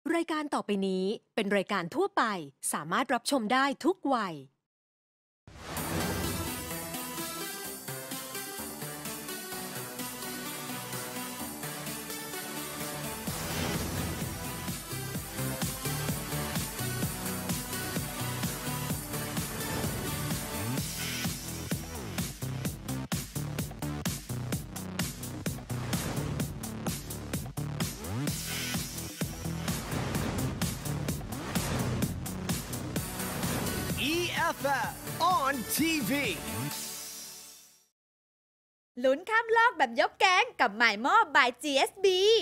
รายการต่อไปนี้เป็นรายการทั่วไปสามารถรับชมได้ทุกวัย EFF on TV ลุ้นข้ามโลกแบบยกแก๊งกับหมายมอบบาย GSB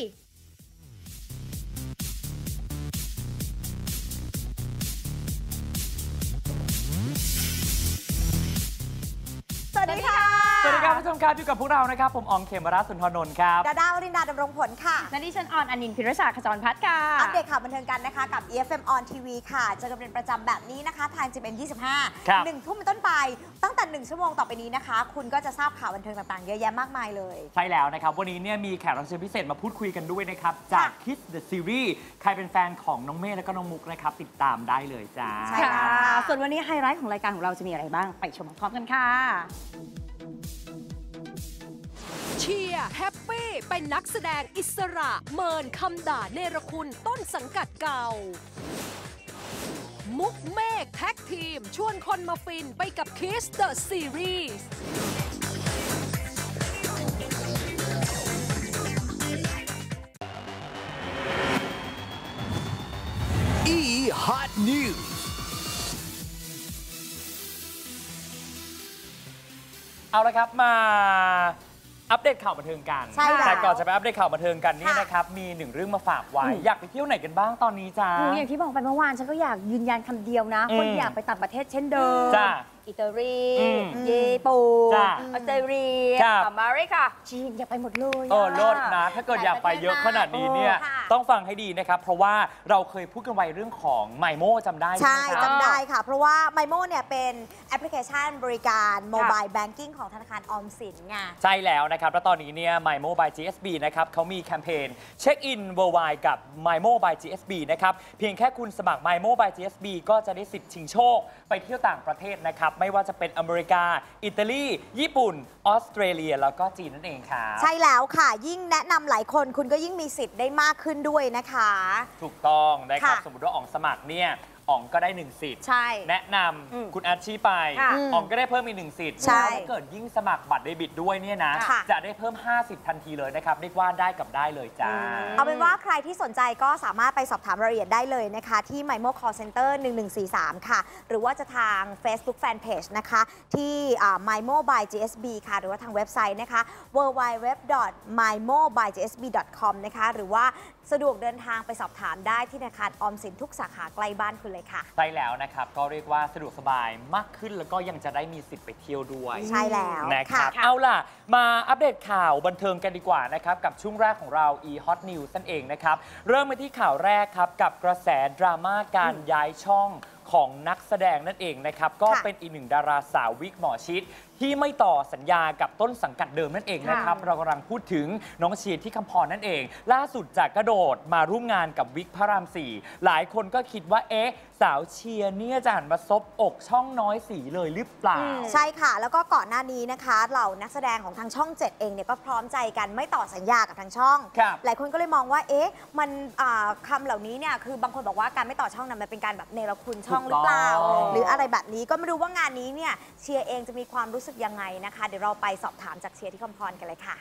สวัสดีค่ะสวัสดีครับผู้ชมครับอยู่กับพวกเรานะครับผมอองเขมราชสุนทรนนท์ครับดาดาวรินดาดำรงผลค่ะและดิฉันออนอนินทร์พิรชาขจรพัฒน์ค่ะอัปเดตข่าวบันเทิงกันนะคะกับ EFM on TV ค่ะเจอกันเป็นประจำแบบนี้นะคะทาง GMM 25 1 ทุ่มเป็นต้นไปตั้งแต่1ชั่วโมงต่อไปนี้นะคะคุณก็จะทราบข่าวบันเทิงต่างๆเยอะแยะมากมายเลยใช่แล้วนะครับวันนี้เนี่ยมีแขกรับเชิญพิเศษมาพูดคุยกันด้วยนะครับจาก Kiss the Series ใครเป็นแฟนของน้องเมฆและก็น้องมุกนะครับติดตามได้เลยจ้าใช่ค่ะส่วนวันนี้ไฮไลท์ของรายการของเราจะมีอะไรบ้างไปชมพร้อมกันค่ะเชียร์แฮปปี้เป็นนักแสดงอิสระเมินคำด่าเนรคุณต้นสังกัดเก่ามุกเมฆแท็กทีมชวนคนมาฟินไปกับ Kiss the Series E Hot News เอาละครับมาอัปเดตข่าวบันเทิงกันแต่ก่อนจะไปอัปเดตข่าวบันเทิงกันนี่นะครับมีหนึ่งเรื่องมาฝากไว้อยากไปเที่ยวไหนกันบ้างตอนนี้จ้าอย่างที่บอกไปเมื่อวานฉันก็อยากยืนยันคำเดียวนะคนอยากไปต่างประเทศเช่นเดิมอิตาลีญี่ปุ่นออสเตรเลียอเมริกาจีนอยากไปหมดเลยโลดนะถ้าเกิดอยากไปเยอะขนาดนี้เนี่ยต้องฟังให้ดีนะครับเพราะว่าเราเคยพูดกันไว้เรื่องของไมโมจำได้ใช่จำได้ค่ะเพราะว่าไมโมเนี่ยเป็นแอปพลิเคชันบริการโมบายแบงกิ้งของธนาคารออมสินไงใช่แล้วนะครับแล้วตอนนี้เนี่ย MyMo by GSB นะครับเขามีแคมเปญเช็คอิน Worldwide กับ MyMo by GSB นะครับเพียงแค่คุณสมัคร MyMo by GSB ก็จะได้สิทธิ์ชิงโชคไปเที่ยวต่างประเทศนะครับไม่ว่าจะเป็นอเมริกาอิตาลีญี่ปุ่นออสเตรเลียแล้วก็จีนนั่นเองค่ะใช่แล้วค่ะยิ่งแนะนำหลายคนคุณก็ยิ่งมีสิทธิ์ได้มากขึ้นด้วยนะคะถูกต้องนะครับสมมติว่าอ๋องสมัครเนี่ยอ๋องก็ได้1สิทธิ์แนะนำคุณอาชีไปอ๋องก็ได้เพิ่มอีก1สิทธิ์ถ้าเกิดยิ่งสมัครบัตรเดบิตด้วยเนี่ยนะจะได้เพิ่ม50ทันทีเลยนะครับเรียกว่าได้กับได้เลยจ้าเอาเป็นว่าใครที่สนใจก็สามารถไปสอบถามรายละเอียดได้เลยนะคะที่ MyMo Call Center 1143ค่ะหรือว่าจะทาง Facebook Fanpage นะคะที่ MyMo by GSB ค่ะหรือว่าทางเว็บไซต์นะคะ www.mymobygsb.com นะคะหรือว่าสะดวกเดินทางไปสอบถามได้ที่ธนาคารออมสินทุกสาขาใกล้บ้านคุณเลยค่ะใช่แล้วนะครับก็เรียกว่าสะดวกสบายมากขึ้นแล้วก็ยังจะได้มีสิทธิ์ไปเที่ยวด้วยใช่แล้วนะครับเอาล่ะมาอัปเดตข่าวบันเทิงกันดีกว่านะครับกับช่วงแรกของเรา E Hot News นั่นเองนะครับเริ่มไปที่ข่าวแรกครับกับกระแสดราม่าการย้ายช่องของนักแสดงนั่นเองนะครับก็เป็นอีกหนึ่งดาราสาววิกหมอชิดที่ไม่ต่อสัญญากับต้นสังกัดเดิมนั่นเองนะครับเรากำลังพูดถึงน้องเชียร์ที่คำพรนั่นเองล่าสุดจากกระโดดมาร่วมงานกับวิกพระราม4หลายคนก็คิดว่าสาวเชียร์เนี่ยจะหันมาซบอกช่องน้อยสีเลยหรือเปล่าใช่ค่ะแล้วก็ก่อนหน้านี้นะคะเหล่านักแสดงของทางช่อง7เองเนี่ยก็พร้อมใจกันไม่ต่อสัญญากับทางช่องหลายคนก็เลยมองว่ามันคำเหล่านี้เนี่ยคือบางคนบอกว่าการไม่ต่อช่องนั้นมันเป็นการแบบเนรคุณช่องหรือเปล่าหรืออะไรแบบนี้ก็ไม่รู้ว่างานนี้เนี่ยเชียร์เองจะมีความรู้สึกยังไงนะคะเดี๋ยวเราไปสอบถามจากเชียร์ที่คำพรกันเลยค่ะ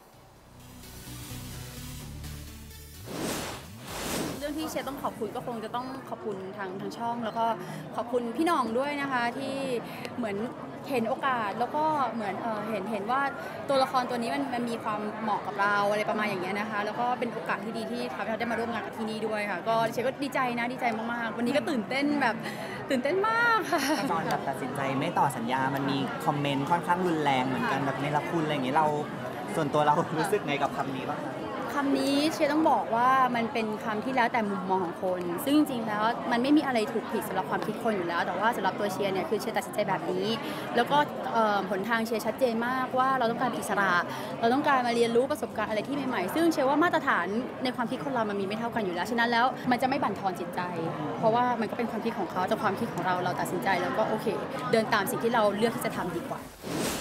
เรื่องที่เชียร์ต้องขอบคุณก็คงจะต้องขอบคุณทางช่องแล้วก็ขอบคุณพี่น้องด้วยนะคะที่เหมือนเห็นโอกาสแล้วก็เหมือนเห็นว่าตัวละครตัวนี้มันมีความเหมาะกับเราอะไรประมาณอย่างเงี้ยนะคะแล้วก็เป็นโอกาสที่ดีที่ทำให้เราได้มาร่วมงานกับที่นี่ด้วยค่ะก็เชียร์ก็ดีใจมากๆวันนี้ก็ตื่นเต้นมากค่ะตอนตัดสินใจไม่ต่อสัญญามันมีคอมเมนต์ค่อนข้างรุนแรงเหมือนกันแบบในละคุณอะไรอย่างเงี้ยเราส่วนตัวเรารู้สึกไงกับคำนี้บ้างคำนี้เชียร์ต้องบอกว่ามันเป็นคำที่แล้วแต่มุมมองของคน ซึ่งจริงๆแล้วมันไม่มีอะไรถูกผิดสำหรับความคิดคนอยู่แล้ว แต่ว่าสำหรับตัวเชียร์เนี่ยคือเชียร์ตัดสินใจแบบนี้แล้วก็หนทางเชียร์ชัดเจนมากว่าเราต้องการอิสระเราต้องการมาเรียนรู้ประสบการณ์อะไรที่ใหม่ๆซึ่งเชียร์ว่ามาตรฐานในความคิดคนเรามันมีไม่เท่ากันอยู่แล้วฉะนั้นแล้วมันจะไม่บั่นทอนจิตใจ เพราะว่ามันก็เป็นความคิดของเขาแต่ความคิดของเราตัดสินใจแล้วก็โอเคเดินตามสิ่งที่เราเลือกที่จะทำดีกว่า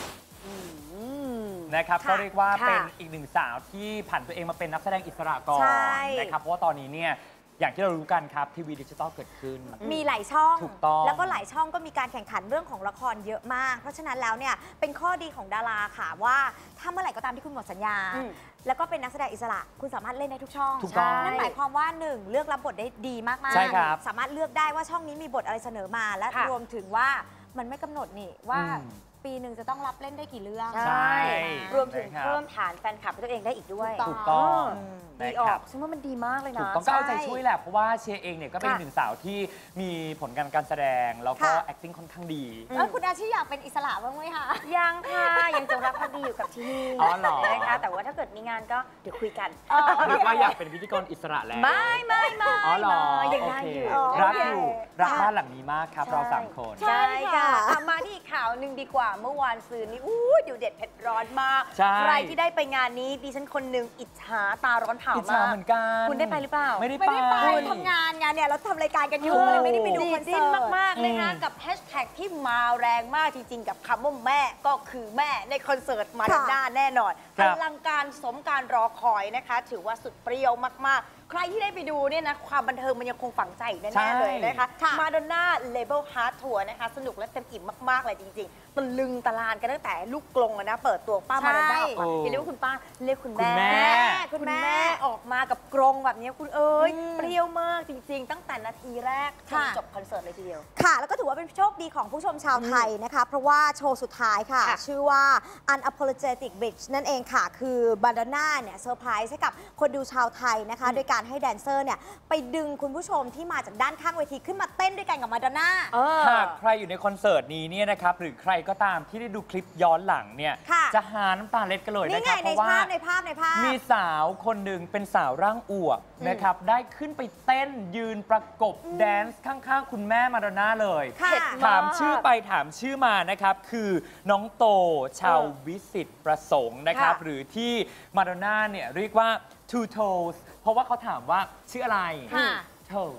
นะครับก็เรียกว่าเป็นอีกหนึ่งสาวที่ผันตัวเองมาเป็นนักแสดงอิสระก่อนนะครับเพราะว่าตอนนี้เนี่ยอย่างที่เรารู้กันครับทีวีดิจิตอลเกิดขึ้นมีหลายช่องถูกต้องแล้วก็หลายช่องก็มีการแข่งขันเรื่องของละครเยอะมากเพราะฉะนั้นแล้วเนี่ยเป็นข้อดีของดาราค่ะว่าถ้าเมื่อไหร่ก็ตามที่คุณหมดสัญญาแล้วก็เป็นนักแสดงอิสระคุณสามารถเล่นได้ทุกช่องนั่นหมายความว่า1เลือกรับบทได้ดีมากๆสามารถเลือกได้ว่าช่องนี้มีบทอะไรเสนอมาและรวมถึงว่ามันไม่กำหนดนี่ว่าปีหนึ่งจะต้องรับเล่นได้กี่เรื่องใช่รวมถึงเพิ่มฐานแฟนคลับให้ตัวเองได้อีกด้วยถูกต้องดีออกซึ่งว่ามันดีมากเลยนะถูกต้องก็เอาใจช่วยแหละเพราะว่าเชียร์เองเนี่ยก็เป็นหนึ่งสาวที่มีผลการแสดงแล้วก็ acting ค่อนข้างดีคุณอาชีอยากเป็นอิสระบ้างไหมคะยังค่ะยังจงรักภักดีอยู่กับที่นี่นะคะแต่ว่าถ้าเกิดมีงานก็เดี๋ยวคุยกันหรือว่าอยากเป็นพิธีกรอิสระแล้วไม่อ๋อเหรอยังได้อยู่รักบ้านหลังนี้มากครับเรา3 คนใช่ค่ะมาที่อีกข่าวหนึ่งดีกว่าเมื่อวานซืนนี้ดูเด็ดเผ็ดร้อนมากใครที่ได้ไปงานนี้ดิฉันคนหนึ่งอิจฉาตาร้อนเผามากอิจฉาเหมือนกันคุณได้ไปหรือเปล่าไม่ได้ไปทำงานไงเนี่ยเราทำรายการกันอยู่เลยไม่ได้ไปดูคอนเสิร์ตมากๆเลยนะกับแฮชแท็กที่มาแรงมากจริงๆกับคำว่าแม่ก็คือแม่ในคอนเสิร์ตมาดอนน่าแน่นอนอลังการสมการรอคอยนะคะถือว่าสุดเปรี้ยวมากๆใครที่ได้ไปดูเนี่ยนะความบันเทิงมันยังคงฝังใจแน่ๆเลยนะคะมาดอนน่าเลเวลฮาร์ดทัวร์นะคะสนุกและเต็มอิ่มมากๆเลยจริงๆตะลึงตะลานกันตั้งแต่ลูกกลงนะเปิดตัวป้ามาดอนน่าออกมาอย่าเรียกว่าคุณป้าเรียกคุณแม่คุณแม่ออกมากับกรงแบบนี้คุณเอ๋ยเปรี้ยวมากจริงๆตั้งแต่นาทีแรกจนจบคอนเสิร์ตเลยทีเดียวค่ะแล้วก็ถือว่าเป็นโชคดีของผู้ชมชาวไทยนะคะเพราะว่าโชว์สุดท้ายค่ะชื่อว่า Unapologetic Bitch นั่นเองค่ะคือมาดอนน่าเนี่ยเซอร์ไพรส์ให้กับคนดูชาวไทยนะคะโดยการให้แดนเซอร์เนี่ยไปดึงคุณผู้ชมที่มาจากด้านข้างเวทีขึ้นมาเต้นด้วยกันกับมาดอนน่าหากใครอยู่ในคอนเสิร์ตนี้เนี่ยนะครับหรือใครก็ตามที่ได้ดูคลิปย้อนหลังเนี่ยจะหาน้ำตาเล็ดกันเลยนะครับเพราะว่าในภาพมีสาวคนหนึ่งเป็นสาวร่างอวบนะครับได้ขึ้นไปเต้นยืนประกบแดนซ์ข้างๆคุณแม่มาดอนน่าเลยถามชื่อไปถามชื่อมานะครับคือน้องโตชาววิสิตประสงค์นะครับหรือที่มาดอนน่าเนี่ยเรียกว่า two toes เพราะว่าเขาถามว่าชื่ออะไร toes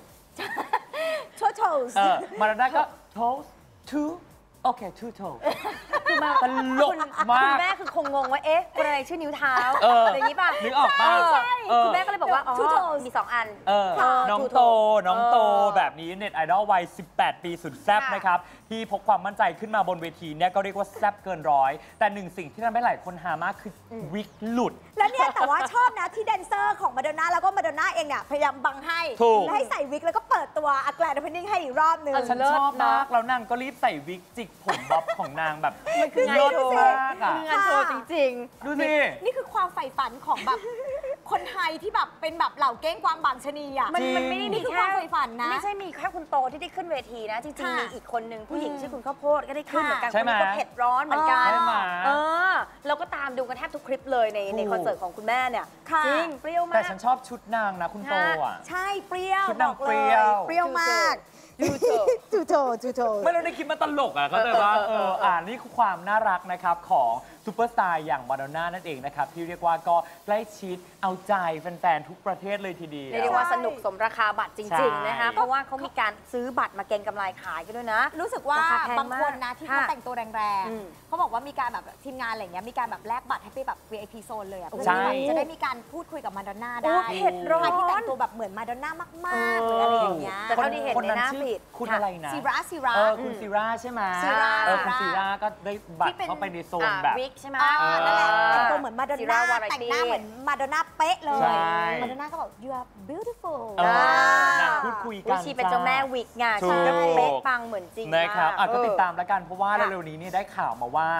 toes มาดอนน่าก็ toes twoโอเค two toes ตลกมากคุณแม่คือคงงงว่าเอ๊ะคนอะไรชื่อนิ้วเท้าอะไรอย่างนี้ป่ะนึกออกป่ะคุณแม่ก็เลยบอกว่าอ๋อมี2 อันน้องโตแบบนี้เน็ตไอดอลวัย18 ปีสุดแซ่บนะครับที่พกความมั่นใจขึ้นมาบนเวทีเนี่ยก็เรียกว่าแซ่บเกินร้อยแต่หนึ่งสิ่งที่ทำให้หลายคนหามากคือวิกหลุดแล้วเนี่ยแต่ว่าชอบนะที่แดนเซอร์ของมาดอนน่าแล้วก็มาดอนน่าเองเนี่ยพยายามบังให้และให้ใส่วิกแล้วก็เปิดตัวอักแกรนด์เพนนิ่งให้อีกรอบนึงฉันชอบมากแล้วนางก็รีบใส่วิกจิกผมบ๊อบของนางแบบมันคืองานโชว์งานโชว์จริงๆดูสินี่คือความใฝ่ฝันของแบบคนไทยที่แบบเป็นแบบเหล่าเก้งกวางบางชนีอ่ะมันไม่ได้มีแค่ความใฝ่ฝันนะไม่ใช่มีแค่คุณโตที่ได้ขึ้นเวทีนะจริงๆมีอีกคนนึงผู้หญิงชื่อคุณข้าวโพดก็ได้ขึ้นเหมือนกันคนนี้ก็เผ็ดร้อนเหมือนกันเราก็ตามดูกันแทบทุกคลิปเลยในคอนเสิร์ตของคุณแม่เนี่ยจริงเปรี้ยวมากแต่ฉันชอบชุดนางนะคุณโตอ่ะใช่เปรี้ยวชุดนางเปรี้ยวมากจูโตไม่เราได้คิดมาตลกอ่ะก็เลยว่านี่คือความน่ารักนะครับของซูเปอร์สตาร์อย่างมาดอนน่านั่นเองนะครับที่เรียกว่าก็ใกล้ชิดเอาใจแฟนๆทุกประเทศเลยทีเดียวเรียกว่าสนุกสมราคาบัตรจริงๆนะคะเพราะว่าเขามีการซื้อบัตรมาเก็งกำไรขายกันด้วยนะรู้สึกว่าบางคนนะที่เขาแต่งตัวแรงๆเขาบอกว่ามีการแบบทีมงานอะไรเงี้ยมีการแบบแลกบัตรให้ไปแบบ VIP โซนเลยอ่ะเพื่อจะได้มีการพูดคุยกับมาดอนน่าได้เผ็ดร้อนที่แต่งตัวแบบเหมือนมาดอนน่ามากๆหรืออะไรอย่างเงี้ยแต่เท่าที่เห็นในหน้าฟีดคุณอะไรนะซีราคุณซีราใช่ไหมคุณซีราก็ได้บัตรเข้าไปในโซนแบบวิกใช่ไหมนั่นแหละแต่งตัวเหมือนมาดอนน่าแต่งหน้าเหมือนมาดอนน่าเป๊ะเลยมาดอนน่าก็บอก you are beautiful พูดคุยกันชีเป็นเจ้าแม่วิกไงชีก็เป๊ะปังเหมือนจริงนะครับก็ติดตามแล้วกันเพราะว่าเร็วๆนี้ได้ข่าวมาว่า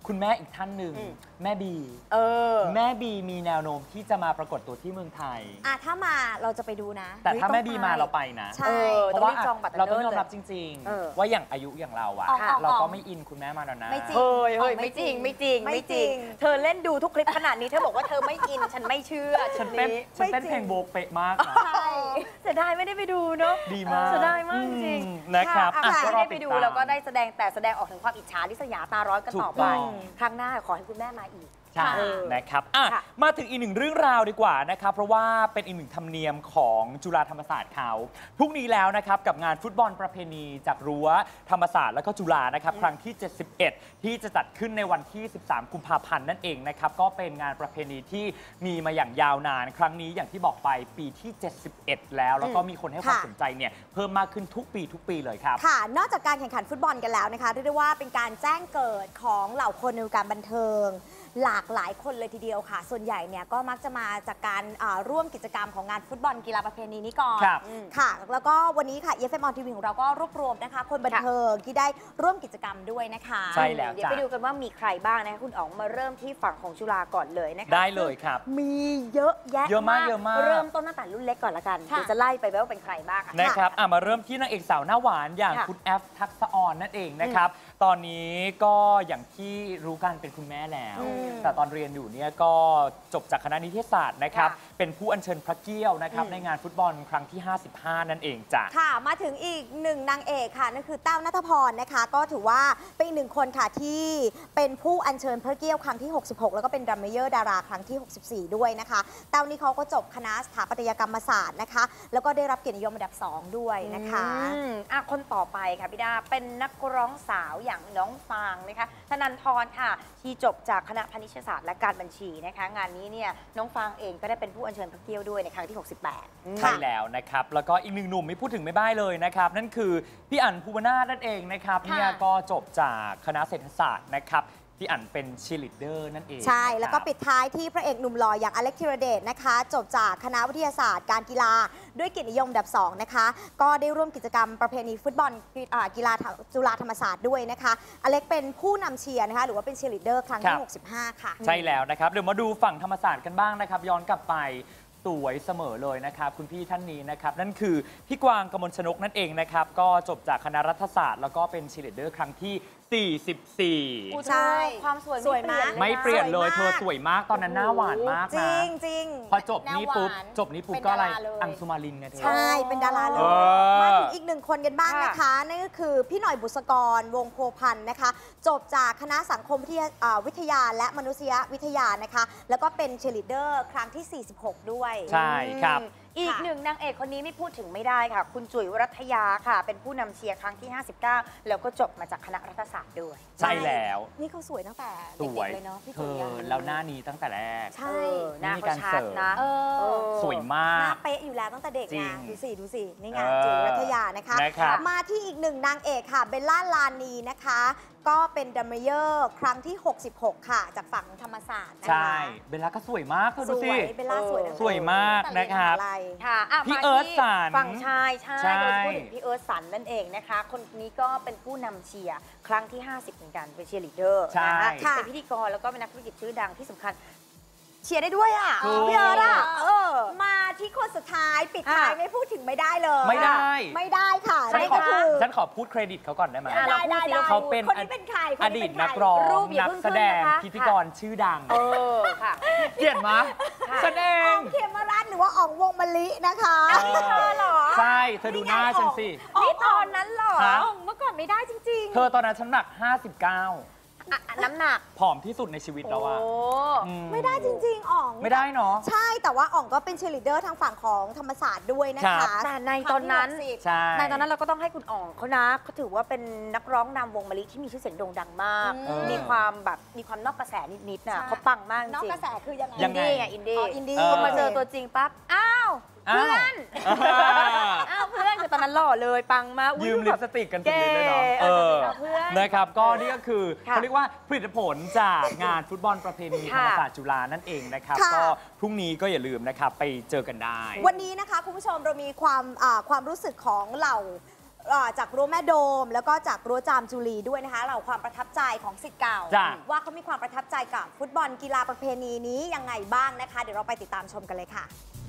คุณแม่อีกท่านหนึ่งแม่บี แม่บีมีแนวโน้มที่จะมาปรากฏตัวที่เมืองไทยถ้ามาเราจะไปดูนะแต่ถ้าแม่บีมาเราไปนะใช่เพราะว่าเราต้องยอมรับจริงๆว่าอย่างอายุอย่างเราอะเราก็ไม่อินคุณแม่มาแล้วนะไม่จริงไม่จริงเธอเล่นดูทุกคลิปขนาดนี้เธอบอกว่าเธอไม่อินฉันไม่เชื่อฉันเต้นเพลงโบกเป๊ะมากนะใช่เสียดายไม่ได้ไปดูเนาะดีมากเสียดายมากจริงนะครับไม่ได้ไปดูแล้วก็ได้แสดงออกถึงความอิจฉาริษยาตาร้อนกันต่อไปครั้งหน้าขอให้คุณแม่มาอีกใช่นะครับมาถึงอีกหนึ่งเรื่องราวดีกว่านะครับเพราะว่าเป็นอีกหนึ่งธรรมเนียมของจุฬาธรรมศาสตร์เขาพรุ่งนี้แล้วนะครับกับงานฟุตบอลประเพณีจากรั้วธรรมศาสตร์และก็จุฬานะครับครั้งที่ 71 ที่จะจัดขึ้นในวันที่ 13 กุมภาพันธ์นั่นเองนะครับก็เป็นงานประเพณีที่มีมาอย่างยาวนานครั้งนี้อย่างที่บอกไปปีที่ 71 แล้วก็มีคนให้ความสนใจเนี่ยเพิ่มมากขึ้นทุกปีเลยครับค่ะนอกจากการแข่งขันฟุตบอลกันแล้วนะคะเรียกได้ว่าเป็นการแจ้งเกิดของเหล่าคนในวงการบันเทิงหลากหลายคนเลยทีเดียวค่ะส่วนใหญ่เนี่ยก็มักจะมาจากการร่วมกิจกรรมของงานฟุตบอลกีฬาประเพณีนี้ก่อนค่ะแล้วก็วันนี้ค่ะ EFM On TV ของเราก็รวบรวมนะคะคนบันเทิงที่ได้ร่วมกิจกรรมด้วยนะคะใช่แล้วเดี๋ยวไปดูกันว่ามีใครบ้างนะคะคุณอ๋องมาเริ่มที่ฝั่งของจุฬาก่อนเลยนะคะได้เลยครับมีเยอะแยะมากเริ่มต้นตั้งแต่รุ่นเล็กก่อนละกันเดี๋ยวจะไล่ไปว่าเป็นใครบ้างนะครับมาเริ่มที่นางเอกสาวหน้าหวานอย่างคุณแอฟทักษะออนนั่นเองนะครับตอนนี้ก็อย่างที่รู้กันเป็นคุณแม่แล้วแต่ตอนเรียนอยู่เนี่ยก็จบจากคณะนิเทศศาสตร์นะครับเป็นผู้อัญเชิญพระเกี้ยวนะครับในงานฟุตบอลครั้งที่ 55 นั่นเองจ้ะค่ะมาถึงอีกหนึ่งนางเอกค่ะนั่นคือแต้วณัฐพรนะคะก็ถือว่าเป็นอีกหนึ่งคนค่ะที่เป็นผู้อัญเชิญพระเกี้ยวครั้งที่ 66 แล้วก็เป็นดรัมเมเยอร์ดาราครั้งที่ 64 ด้วยนะคะแต้วนี่เขาก็จบคณะสถาปัตยกรรมศาสตร์นะคะแล้วก็ได้รับเกียรตินิยมอันดับ 2 ด้วยนะคะคนต่อไปค่ะพี่ดาเป็นนักร้องสาวอย่างน้องฟางนะคะธนันทรค่ะที่จบจากคณะพาณิชยศาสตร์และการบัญชีนะคะงานนี้เนี่ยน้องฟางเองก็ได้เป็นผู้อัญเชิญพระเกี้ยวด้วยในครั้งที่ 68 ใช่แล้วนะครับแล้วก็อีกหนึ่งหนุ่มไม่พูดถึงไม่ได้เลยนะครับนั่นคือพี่อั๋นภูวนาถนั่นเองนะครับเนี่ยก็จบจากคณะเศรษฐศาสตร์นะครับพี่อั๋นเป็นเชียร์ลีดเดอร์นั่นเองใช่แล้วก็ปิดท้ายที่พระเอกหนุ่มหล่ออย่างอเล็กธีรเดชนะคะจบจากคณะวิทยาศาสตร์การกีฬาด้วยเกียรตินิยมอันดับ 2 นะคะก็ได้ร่วมกิจกรรมประเพณีฟุตบอลกีฬาจุฬาธรรมศาสตร์ด้วยนะคะอเล็กเป็นผู้นำเชียร์นะคะหรือว่าเป็นเชียร์ลีดเดอร์ครั้งที่ 65 ค่ะใช่แล้วนะครับเดี๋ยวมาดูฝั่งธรรมศาสตร์กันบ้างนะครับย้อนกลับไปสวยเสมอเลยนะครับคุณพี่ท่านนี้นะครับนั่นคือพี่กวางกมลชนกนั่นเองนะครับก็จบจากคณะรัฐศาสตร์แล้วก็เป็นเชียร์ลีดเดอร์ครั้งที่ 44 ใช่ความสวยไม่เปลี่ยนเลยเธอสวยมากตอนนั้นหน้าหวานมากนะจริงพอจบนี้ปุ๊บก็อะไรอังสุมารินไงเธอใช่เป็นดาราเลยมาถึงอีกหนึ่งคนกันบ้างนะคะนั่นก็คือพี่หน่อยบุษกรวงโพพันธ์นะคะจบจากคณะสังคมวิทยาและมนุษยวิทยานะคะแล้วก็เป็นเชียร์ลีดเดอร์ครั้งที่ 46 ด้วยใช่ครับอีกหนึ่งนางเอกคนนี้ไม่พูดถึงไม่ได้ค่ะคุณจุ๋ยวรัตยาค่ะเป็นผู้นำเชียร์ครั้งที่ 59 แล้วก็จบมาจากคณะรัฐศาสตร์ด้วยใช่แล้วนี่เขาสวยตั้งแต่เด็กๆเลยเนาะพี่จุ๋ยแล้วหน้านี้ตั้งแต่แรกใช่หน้าเขาชัดนะสวยมากหน้าเป๊ะอยู่แล้วตั้งแต่เด็กนะดูสินี่ไงจุ๋ยรัตยานะคะมาที่อีกหนึ่งนางเอกค่ะเบลล่าลานีนะคะก็เป็นดัมเมเยอร์ครั้งที่ 66 ค่ะจากฝั่งธรรมศาสตร์นะคะใช่เบลล่าก็สวยมากดูสิเบลล่าสวยมากนะครับค่ะพี่เอิร์ธสันฝั่งชายเราพูดถึงพี่เอิร์ธสันนั่นเองนะคะคนนี้ก็เป็นผู้นำเชียร์ครั้งที่ 50 เหมือนกันเป็นเชียร์ลีดเดอร์นะคะเป็นพิธีกรแล้วก็เป็นนักธุรกิจชื่อดังที่สำคัญเชียร์ได้ด้วยอ่ะพี่เอิร์ธอ่ะมาที่คนสุดท้ายปิดท้ายไม่พูดถึงไม่ได้เลยไม่ได้ค่ะฉันขอพูดเครดิตเขาก่อนได้ไหมได้เขาเป็นอดีตนักร้องนักแสดงพิธีกรชื่อดังค่ะเกลียดมั้ยแสดงเขมรัตน์หรือว่าอ๋องวงมะลินะคะเธอหรอใช่เธอดูหน้าฉันสินี่ตอนนั้นหรอเมื่อก่อนไม่ได้จริงๆเธอตอนนั้นฉันหนัก 59 น้ำหนักผอมที่สุดในชีวิตแล้วอะไม่ได้จริงๆอ๋องไม่ได้เนาะใช่แต่ว่าอ๋องก็เป็นเชียร์ลีดเดอร์ทางฝั่งของธรรมศาสตร์ด้วยนะคะแต่ในตอนนั้นเราก็ต้องให้คุณอ๋องเขานะเขาถือว่าเป็นนักร้องนำวงมะลิที่มีชื่อเสียงโด่งดังมากมีความนอกกระแสนิดๆนะเขาปังมากจริงนอกกระแสคือยังไงอินดี้พอมาเจอตัวจริงปั๊บอ้าวเพื่อนคือตอนนั้นหล่อเลยปังมากยืมลิปสติกกันสุดฤทธิ์เลยเนาะนะครับก็นี่ก็คือเขาเรียกว่าผลิตผลจากงานฟุตบอลประเพณีธรรมศาสตร์จุฬานั่นเองนะครับก็พรุ่งนี้ก็อย่าลืมนะครับไปเจอกันได้วันนี้นะคะคุณผู้ชมเรามีความรู้สึกของเหล่าจากรั้วแม่โดม แล้วก็จากรั้วจามจุลีด้วยนะคะเราความประทับใจของศิษย์เก่า ว่าเขามีความประทับใจกับฟุตบอลกีฬาประเพณีนี้ยังไงบ้างนะคะเดี๋ยวเราไปติดตามชมกันเลยค่ะ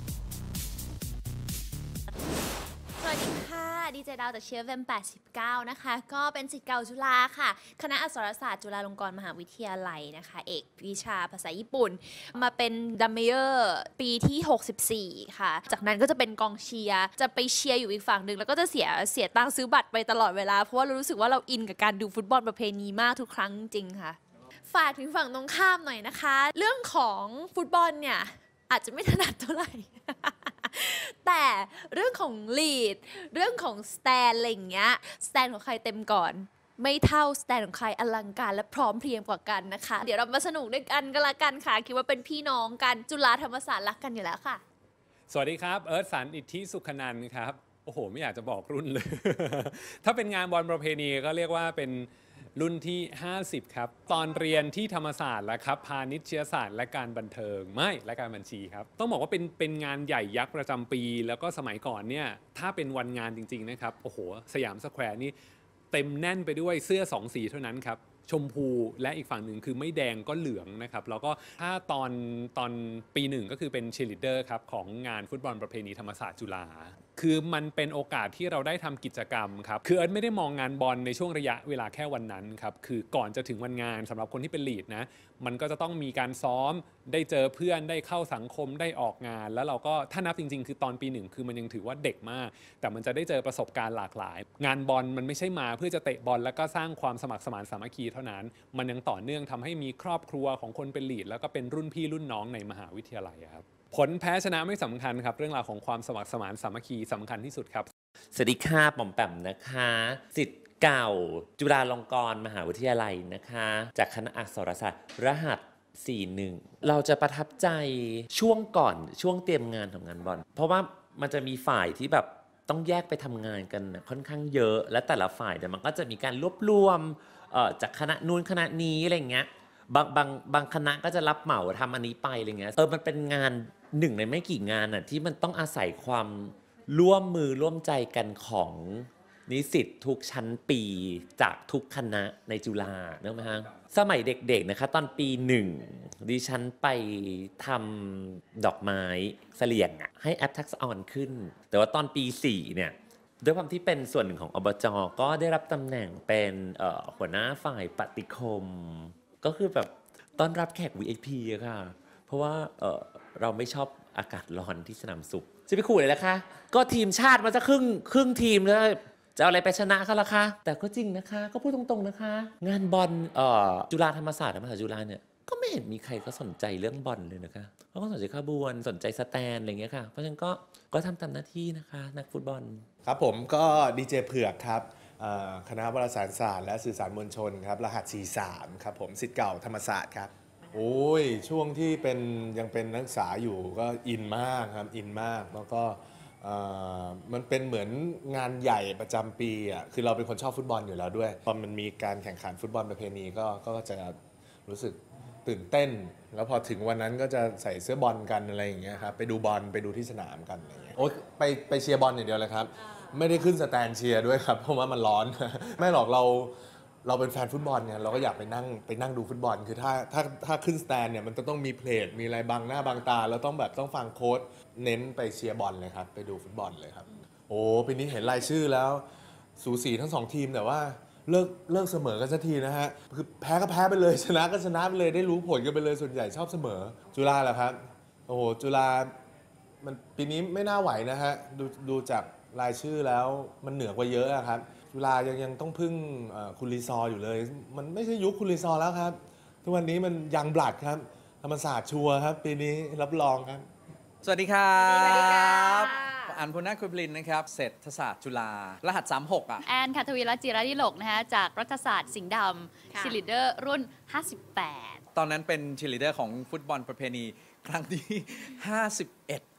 สวัสดีค่ะดีเจดาวจากเชียร์เวม89นะคะก็เป็นศิษย์เก่าจุฬาค่ะคณะอักษรศาสตร์จุฬาลงกรณ์มหาวิทยาลัยนะคะเอกวิชาภาษาญี่ปุ่นมาเป็นดัมเมเยอร์ปีที่64ค่ะจากนั้นก็จะเป็นกองเชียร์จะไปเชียร์อยู่อีกฝั่งหนึ่งแล้วก็จะเสียตังค์ซื้อบัตรไปตลอดเวลาเพราะว่ารู้สึกว่าเราอินกับการดูฟุตบอลประเพณีมากทุกครั้งจริงค่ะฝากถึงฝั่งตรงข้ามหน่อยนะคะเรื่องของฟุตบอลเนี่ยอาจจะไม่ถนัดเท่าไหร่ แต่เรื่องของลีดเรื่องของสแตนอะไรอย่างเงี้ยสแตนของใครเต็มก่อนไม่เท่าสแตนของใครอลังการและพร้อมเพรียงกว่ากันนะคะเดี๋ยวเรามาสนุกด้วยกันก็แล้วกันค่ะคิดว่าเป็นพี่น้องกันจุฬาธรรมศาสตร์รักกันอยู่แล้วค่ะสวัสดีครับเอิร์ธสันอิทธิสุขนันท์ครับโอ้โหไม่อยากจะบอกรุ่นเลย ถ้าเป็นงานบอลประเพณีก็เรียกว่าเป็นรุ่นที่50ครับตอนเรียนที่ธรรมศาสตร์แล้วครับพาณิชยศาสตร์และการบันเทิงไม่และการบัญชีครับต้องบอกว่าเป็นงานใหญ่ยักษ์ประจำปีแล้วก็สมัยก่อนเนี่ยถ้าเป็นวันงานจริงๆนะครับโอ้โหสยามสแควร์นี่เต็มแน่นไปด้วยเสื้อ2สีเท่านั้นครับชมพูและอีกฝั่งหนึ่งคือไม่แดงก็เหลืองนะครับแล้วก็ถ้าตอนปีหนึ่งก็คือเป็นเชียร์ลีดเดอร์ครับของงานฟุตบอลประเพณีธรรมศาสตร์จุฬาคือมันเป็นโอกาสที่เราได้ทำกิจกรรมครับคือเอิร์ธไม่ได้มองงานบอลในช่วงระยะเวลาแค่วันนั้นครับคือก่อนจะถึงวันงานสำหรับคนที่เป็นลีดนะมันก็จะต้องมีการซ้อมได้เจอเพื่อนได้เข้าสังคมได้ออกงานแล้วเราก็ถ้านับจริงๆคือตอนปีหนึ่งคือมันยังถือว่าเด็กมากแต่มันจะได้เจอประสบการณ์หลากหลายงานบอลมันไม่ใช่มาเพื่อจะเตะบอลแล้วก็สร้างความสมัครสมานสามัคคีเท่านั้นมันยังต่อเนื่องทำให้มีครอบครัวของคนเป็นลีดแล้วก็เป็นรุ่นพี่รุ่นน้องในมหาวิทยาลัยครับผลแพ้ชนะไม่สำคัญครับเรื่องราวของความสมัครสมานสามัคคีสำคัญที่สุดครับสวัสดีค่ะป๋อมแปมนะคะศิษย์เก่าจุฬาลงกรณ์มหาวิทยาลัยนะคะจากคณะอักษรศาสตร์รหัส41เราจะประทับใจช่วงก่อนช่วงเตรียมงานของงานบอลเพราะว่ามันจะมีฝ่ายที่แบบต้องแยกไปทำงานกันค่อนข้างเยอะและแต่ละฝ่ายเดี๋ยวมันก็จะมีการรวบรวมจากคณะนู้นคณะนี้อะไรเงี้ยบางคณะก็จะรับเหมาทำอันนี้ไปอะไรเงี้ยมันเป็นงานหนึ่งในไม่กี่งานน่ะที่มันต้องอาศัยความร่วมมือร่วมใจกันของนิสิตทุกชั้นปีจากทุกคณะในจุฬาเนอะไหมฮะสมัยเด็กๆนะคะตอนปี1ดิฉันไปทำดอกไม้เสลี่ยงให้แอปทักษะออนขึ้นแต่ว่าตอนปี4เนี่ยด้วยความที่เป็นส่วนหนึ่งของอบจ.ก็ได้รับตำแหน่งเป็นหัวหน้าฝ่ายปฏิคมก็คือแบบต้อนรับแขก VIP อะค่ะเพราะว่าเราไม่ชอบอากาศร้อนที่สนามสุขจะไปขู่เลยนะคะก็ทีมชาติมันจะครึ่งทีมแล้วจะเอาอะไรไปชนะเขาล่ะคะแต่ก็จริงนะคะก็พูดตรงๆนะคะงานบอลจุฬาธรรมศาสตร์จุฬาเนี่ยก็ไม่เห็นมีใครก็สนใจเรื่องบอลเลยนะคะเขาก็สนใจขบวนสนใจสแตนอะไรอย่างเงี้ยค่ะเพราะฉะนั้นก็ทำตามหน้าที่นะคะนักฟุตบอลครับผมก็ดีเจเผือกครับคณะวารสารศาสตร์และสื่อสารมวลชนครับรหัส43ครับผมศิษย์เก่าธรรมศาสตร์ครับโอ้ยช่วงที่ยังเป็นนักศึกษาอยู่ก็อินมากครับอินมากแล้วก็มันเป็นเหมือนงานใหญ่ประจำปีอ่ะคือเราเป็นคนชอบฟุตบอลอยู่แล้วด้วยพอมันมีการแข่งขันฟุตบอลประเพณีก็จะรู้สึกตื่นเต้นแล้วพอถึงวันนั้นก็จะใส่เสื้อบอลกันอะไรอย่างเงี้ยครับไปดูบอลไปดูที่สนามกันอะไรอย่างเงี้ยโอ้ไปเชียร์บอลอย่างเดียวเลยครับไม่ได้ขึ้นสแตนเชียร์ด้วยครับเพราะว่ามันร้อน ไม่หรอกเราเป็นแฟนฟุตบอลเนี่ยเราก็อยากไปนั่งดูฟุตบอลคือถ้าขึ้นสแตนเนี่ยมันจะต้องมีเพลทมีอะไรบังหน้าบังตาแล้วต้องฟังโค้ชเน้นไปเชียร์บอลเลยครับไปดูฟุตบอลเลยครับโอ้ปีนี้เห็นรายชื่อแล้วสูสีทั้ง2ทีมแต่ว่าเลิกเสมอกันสักทีนะฮะคือแพ้ก็แพ้ไปเลยชนะก็ชนะไปเลยได้รู้ผลกันไปเลยส่วนใหญ่ชอบเสมอจุฬาแหละครับโอ้โหจุฬามันปีนี้ไม่น่าไหวนะฮะดูจากรายชื่อแล้วมันเหนือกว่าเยอะครับจุฬายังต้องพึ่งคุณรีซอร์อยู่เลยมันไม่ใช่ยุคคุณรีซอร์แล้วครับทุกวันนี้มันยังบลัดครับธรรมศาสตร์ชัวร์ครับปีนี้รับรองครับสวัสดีครับอันพุนาคุณปลินนะครับเศรษฐศาสตร์จุฬารหัส36 แอนคัทวีรัตน์จิราดิโลกนะคะจากรัฐศาสตร์สิงห์ดำชีลีดเดอร์รุ่น58 ตอนนั้นเป็นชีลีดเดอร์ของฟุตบอลประเพณีครั้งที่51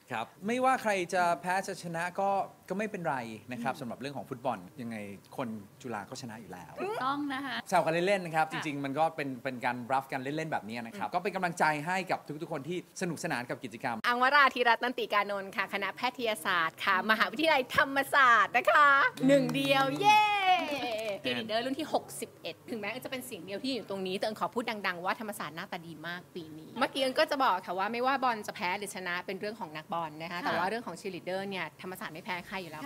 ครับไม่ว่าใครจะแพ้จะชนะก็ไม่เป็นไรนะครับสำหรับเรื่องของฟุตบอลยังไงคนจุฬาก็ชนะอยู่แล้วถูกต้องนะคะแซวกันเล่นๆนะครับจริงๆมันก็เป็นการรับกันเล่นๆแบบนี้นะครับก็เป็นกำลังใจให้กับทุกๆคนที่สนุกสนานกับกิจกรรมอังวราธีรัตน์นันติกานนท์ค่ะคณะแพทยศาสตร์ค่ะมหาวิทยาลัยธรรมศาสตร์นะคะหนึ่งเดียวเย้เชียร์ลีดเดอร์รุ่นที่ 61 ถึงแม้จะเป็นเสียงเดียวที่อยู่ตรงนี้แต่เอิญขอพูดดังๆว่าธรรมศาสตร์หน้าตาดีมากปีนี้เมื่อกี้เอิญก็จะบอกค่ะว่าไม่ว่าบอลจะแพ้หรือชนะเป็นเรื่องของนักบอลนะคะแต่ว่าเรื่องของเชียร์ลีดเดอร์เนี่ยธรรมศาสตร์ไม่แพ้ใครอยู่แล้ว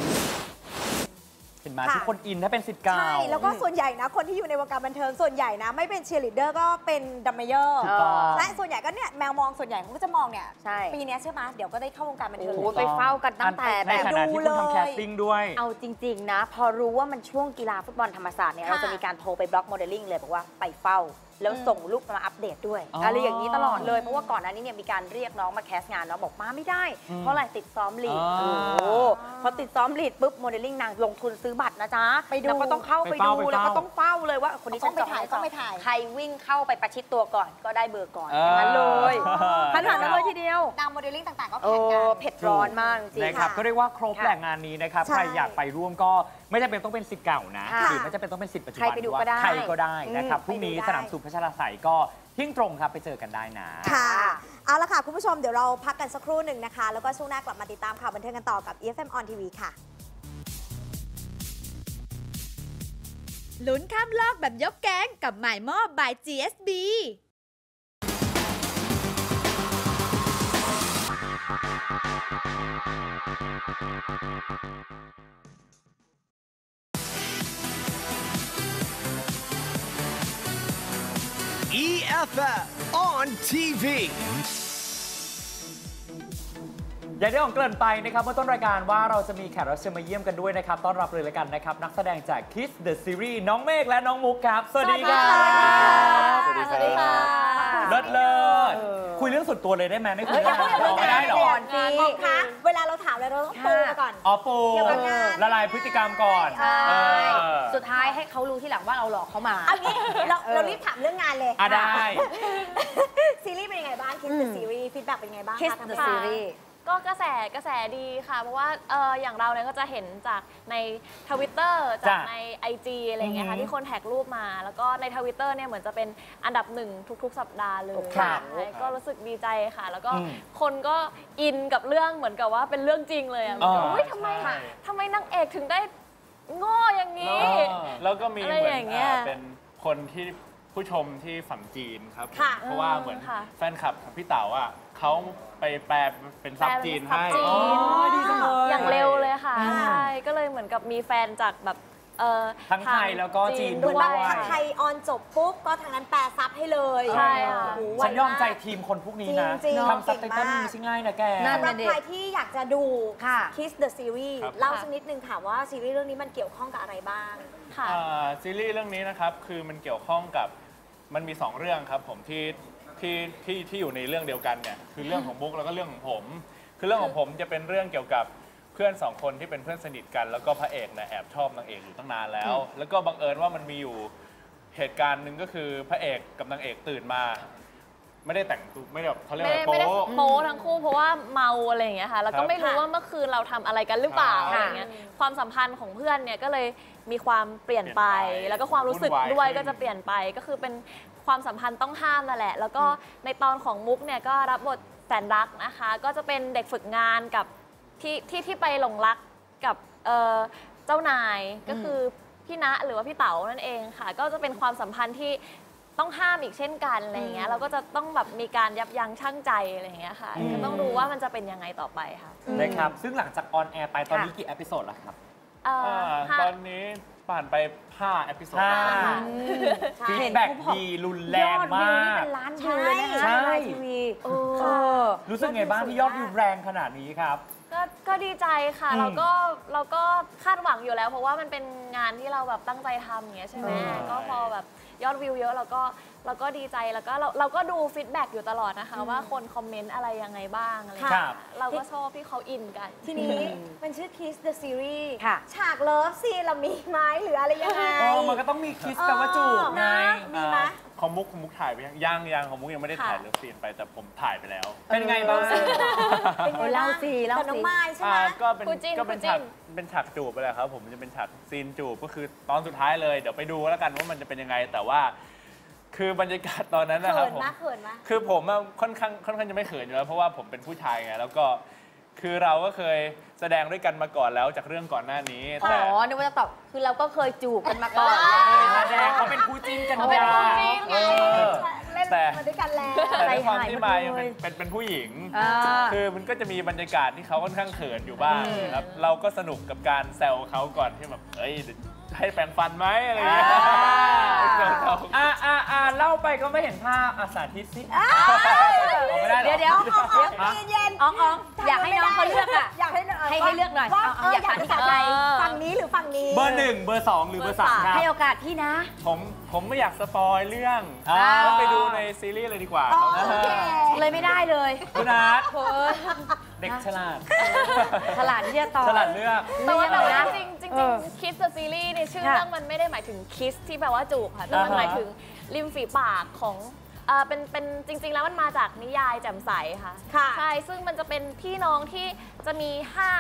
เห็นไหมทุกคนอินถ้าเป็นศิษย์เก่าใช่แล้วก็ส่วนใหญ่นะคนที่อยู่ในวงการบันเทิงส่วนใหญ่นะไม่เป็นเชียร์ลีดเดอร์ก็เป็นดัมเมเยอร์ถูกต้องและส่วนใหญ่ก็เนี่ยแมวมองส่วนใหญ่เขาก็จะมองเนี่ยปีนี้ใช่ไหมเดี๋ยวก็ได้เข้าวงการบันเทิงโอ้ไปเฝ้ากันตั้งแต่ในฐานะที่คุณทำแคสติ้งด้วยเอาจริงๆนะพอรู้ว่ามันช่วงกีฬาฟุตบอลธรรมศาสตร์เนี่ยเราจะมีการโทรไปบล็อกโมเดลลิ่งเลยบอกว่าไปเฝ้าแล้วส่งลูกมาอัปเดตด้วยอะไรอย่างนี้ตลอดเลยเพราะว่าก่อนหน้านี้เนี่ยมีการเรียกน้องมาแคสงานน้องบอกมาไม่ได้เพราะอะไรติดซ้อมลีดโอ้โหพอติดซ้อมลีดปุ๊บโมเดลลิ่งนางลงทุนซื้อบัตรนะจ๊ะไปดูแล้วก็ต้องเข้าไปดูแล้วก็ต้องเฝ้าเลยว่าคนนี้ฉันต้องไปถ่ายใครวิ่งเข้าไปประชิดตัวก่อนก็ได้เบอร์ก่อนอย่างนั้นเลยขนาดนั้นเลยทีเดียวดาวโมเดลลิ่งต่างๆก็แข่งกันเผ็ดร้อนมากจริงนะครับก็เรียกว่าครบแหล่งงานนี้นะครับใครอยากไปร่วมก็ไม่จำเป็นต้องเป็นศิษย์เก่านะหรือไม่จำเป็นต้องเป็นศิษย์ปัจจุบันด้วยใครก็ได้นะครับพรุ่งนี้สนามสุพัชราไสยก็เที่ยงตรงครับไปเจอกันได้นะค่ะเอาละค่ะคุณผู้ชมเดี๋ยวเราพักกันสักครู่หนึ่งนะคะแล้วก็ช่วงหน้ากลับมาติดตามข่าวบันเทิงกันต่อกับ EFM on TV ค่ะลุ้นข้ามโลกแบบยกแก๊งกับหมายมอบบาย GSB EFF on TV อย่างที่ผมเกริ่นไปนะครับเมื่อต้นรายการว่าเราจะมีแขกรับเชิญมาเยี่ยมกันด้วยนะครับต้อนรับเลยละกันนะครับนักแสดงจาก Kiss the Series น้องเมฆและน้องมุกครับสวัสดีครับสวัสดีค่ะเลิศเลิศคุยเรื่องส่วนตัวเลยได้ไหมไม่คุยไม่ได้หรอบอกคะเวลาเราถามอะไรเราต้องปูมาก่อนอ๋อปูละลายพฤติกรรมก่อนสุดท้ายให้เขารู้ที่หลังว่าเราหลอกเขามาเอางี้เรารีบถามเรื่องงานเลยได้ซีรีส์เป็นยังไงบ้าง Kiss the Series ฟีดแบ็กเป็นยังไงบ้าง Kiss the Series ก็กระแสดีค่ะเพราะว่าอย่างเราเนี่ยก็จะเห็นจากใน Twitter จากใน IG อะไรเงี้ยค่ะที่คนแท็กรูปมาแล้วก็ใน Twitter เนี่ยเหมือนจะเป็นอันดับหนึ่งทุกๆสัปดาห์เลยก็รู้สึกดีใจค่ะแล้วก็คนก็อินกับเรื่องเหมือนกับว่าเป็นเรื่องจริงเลยอ่ะอุ้ยทำไมนางเอกถึงได้โง่อย่างนี้แล้วก็มีเหมือนเป็นคนที่ผู้ชมที่ฝั่งจีนครับเพราะว่าเหมือนแฟนคลับของพี่เต๋าอ่ะเขาไปแปลเป็นซับจีนให้ดีจังเลยอย่างเร็วเลยค่ะใช่ก็เลยเหมือนกับมีแฟนจากแบบทั้งไทยแล้วก็จีนด้วยทางไทยออนจบปุ๊บก็ทางนั้นแปลซับให้เลยใช่ค่ะฉันยอมใจทีมคนพวกนี้นะทำซับไตเติ้ลไม่ใช่ง่ายนะแกสำหรับใครที่อยากจะดู Kiss the Series เล่าสักนิดนึงค่ะว่าซีรีส์เรื่องนี้มันเกี่ยวข้องกับอะไรบ้างซีรีส์เรื่องนี้นะครับคือมันเกี่ยวข้องกับมันมี2เรื่องครับผมที่อยู่ในเรื่องเดียวกันเนี่ยคือเรื่องของบุ๊กแล้วก็เรื่องของผมคือเรื่องของผมจะเป็นเรื่องเกี่ยวกับเพื่อน2คนที่เป็นเพื่อนสนิทกันแล้วก็พระเอกเนี่ยแอบชอบนางเอกอยู่ตั้งนานแล้วแล้วก็บังเอิญว่ามันมีอยู่เหตุการณ์หนึ่งก็คือพระเอกกับนางเอกตื่นมาไม่ได้แต่งไม่ได้แบบเขาเรียกว่าโป๊ทั้งคู่เพราะว่าเมาอะไรอย่างเงี้ยค่ะแล้วก็ไม่รู้ว่าเมื่อคืนเราทำอะไรกันหรือเปล่าอะไรเงี้ยความสัมพันธ์ของเพื่อนเนี่ยก็เลยมีความเปลี่ยนไปแล้วก็ความรู้สึกด้วยก็จะเปลี่ยนไปก็คือเป็นความสัมพันธ์ต้องห้ามนั่นแหละแล้วก็ในตอนของมุกเนี่ยก็รับบทแสนรักนะคะก็จะเป็นเด็กฝึกงานกับที่ไปหลงรักกับเจ้านายก็คือพี่ณหรือว่าพี่เต๋านั่นเองค่ะก็จะเป็นความสัมพันธ์ที่ต้องห้ามอีกเช่นกันอะไรอย่างเงี้ยเราก็จะต้องแบบมีการยับยั้งชั่งใจอะไรอย่างเงี้ยค่ะก็ต้องดูว่ามันจะเป็นยังไงต่อไปค่ะนะครับซึ่งหลังจากออนแอร์ไปตอนนี้กี่เอพิโซดแล้วครับตอนนี้ผ่านไป5เอพิโซดฟีดแบ็กดีรุนแรงมากเป็นล้านวิวเลยนะคะในทีวีรู้สึกไงบ้างที่ยอดวิวแรงขนาดนี้ครับก็ดีใจค่ะเราก็คาดหวังอยู่แล้วเพราะว่ามันเป็นงานที่เราแบบตั้งใจทำอย่างเงี้ยใช่ไหมก็พอแบบยอดวิวเยอะเราก็ดีใจแล้วก็เราก็ดูฟีดแบ็กอยู่ตลอดนะคะว่าคนคอมเมนต์อะไรยังไงบ้างอะไรอย่างเงี้ยเราก็ชอบที่เขาอินกันทีนี้มันชื่อ Kiss the Series ฉากเลิฟซีนเรามีไหมหรืออะไรยังไงมันก็ต้องมีคิสแปลว่าจูบไงมีไหมของมุกถ่ายไปยังของมุกยังไม่ได้ถ่ายเลิฟซีนไปแต่ผมถ่ายไปแล้วเป็นไงบ้างเล่าสิน้องไม้ใช่ไหมก็เป็นฉากจูบไปแล้วครับผมจะเป็นฉากซีนจูบก็คือตอนสุดท้ายเลยเดี๋ยวไปดูแล้วกันว่ามันจะเป็นยังไงแต่ว่าคือบรรยากาศตอนนั้นนะครับผมคือผมค่อนข้างจะไม่เขินอยู่แล้วเพราะว่าผมเป็นผู้ชายไงแล้วก็คือเราก็เคยแสดงด้วยกันมาก่อนแล้วจากเรื่องก่อนหน้านี้นึกว่าจะตอบคือเราก็เคยจูบกันมาก่อนแสดงเขาเป็นคู่จิ้นกันเป็นคู่จิ้นไงเล่นมาด้วยกันแล้วแต่ในความที่มายเป็นผู้หญิงคือมันก็จะมีบรรยากาศที่เขาค่อนข้างเขินอยู่บ้างครับเราก็สนุกกับการแซวเขาก่อนที่แบบให้แปรงฟันไหมอะไรอย่างเงี้ยเล่าไปก็ไม่เห็นภาพสาธิตสิเดี๋ยวเย็นอ๋องอยากให้น้องเขาเลือกอ่ะอยากให้เลือกหน่อยอยากถามที่กับใครฝั่งนี้หรือฝั่งนี้เบอร์ 1เบอร์ 2หรือเบอร์ 3ครับให้โอกาสพี่นะผมไม่อยากสปอยเรื่องต้องไปดูในซีรีส์เลยดีกว่าเลยไม่ได้เลยคุณอาร์ตเด็กฉลาดที่จะตอบฉลาดเลือกแต่ว่าจริงคิสเดอะซีรีส์ในชื่อเรื่องมันไม่ได้หมายถึงคิสที่แปลว่าจูบค่ะแต่มันหมายถึงริมฝีปากของเป็นจริงๆแล้วมันมาจากนิยายแจ่มใสค่ะใช่ซึ่งมันจะเป็นพี่น้องที่จะมี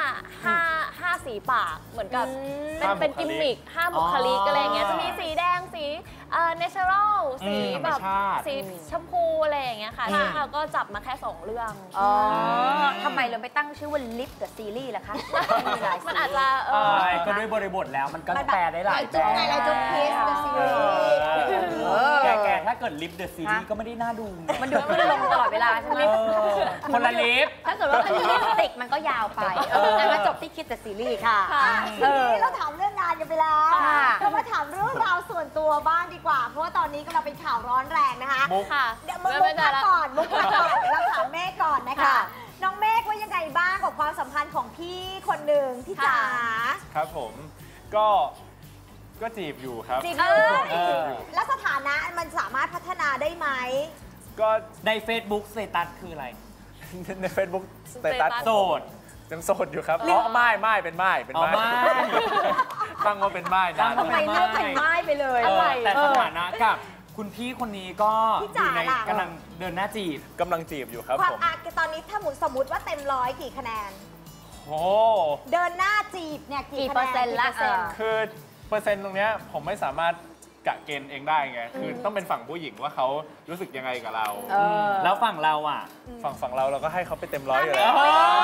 5สีปากเหมือนกับเป็นกิมมิค5บุคลิกอะไรอย่างเงี้ยจะมีสีแดงสีnatural สีแบบสีชมพูอะไรอย่างเงี้ยค่ะซึ่งเราก็จับมาแค่2เรื่องทำไมเราไม่ตั้งชื่อว่า Lip the Series ล่ะคะมันอาจจะก็ด้วยบริบทแล้วมันก็แปลได้หลายแบบเราจุ๊บ Kiss the Series แกถ้าเกิด Lip the Series ก็ไม่ได้น่าดูมันดูขึ้นลงตลอดเวลาใช่ไหมคนละลิฟถ้าเกิดว่าเป็นลิปสติกมันก็ยาวไปมาจบที่คิดแต่ซีรีส์ค่ะเราถามเรื่องงานกันไปแล้วเรามาถามเรื่องราวส่วนตัวบ้างดีกว่าเพราะว่าตอนนี้กำลังเป็นข่าวร้อนแรงนะคะเดี๋ยวมุกมาก่อนแล้วถามเมฆก่อนนะคะน้องเมฆว่ายังไงบ้างกับความสัมพันธ์ของพี่คนหนึ่งพี่จ๋าครับผมก็จีบอยู่ครับจีบอยู่แล้วสถานะมันสามารถพัฒนาได้ไหมก็ใน Facebook สเตตัสคืออะไรใน Facebook สเตตัสโสดยังโสดอยู่ครับไม่เป็นไม้ตั้งว่าเป็นไม้นะทำไมเลือกเป็นไม้ไปเลยแต่สถานะกับคุณพี่คนนี้ก็อยู่ในกำลังเดินหน้าจีบกำลังจีบอยู่ครับผมตอนนี้ถ้าสมมติว่าเต็ม100กี่คะแนนเดินหน้าจีบเนี่ยกี่เปอร์เซ็นต์ละคือเปอร์เซ็นต์ตรงเนี้ยผมไม่สามารถกะเกณฑ์เองได้ไงคือต้องเป็นฝั่งผู้หญิงว่าเขารู้สึกยังไงกับเราแล้วฝั่งเราอ่ะฝั่งเราก็ให้เขาไปเต็ม100อยู่แล้ว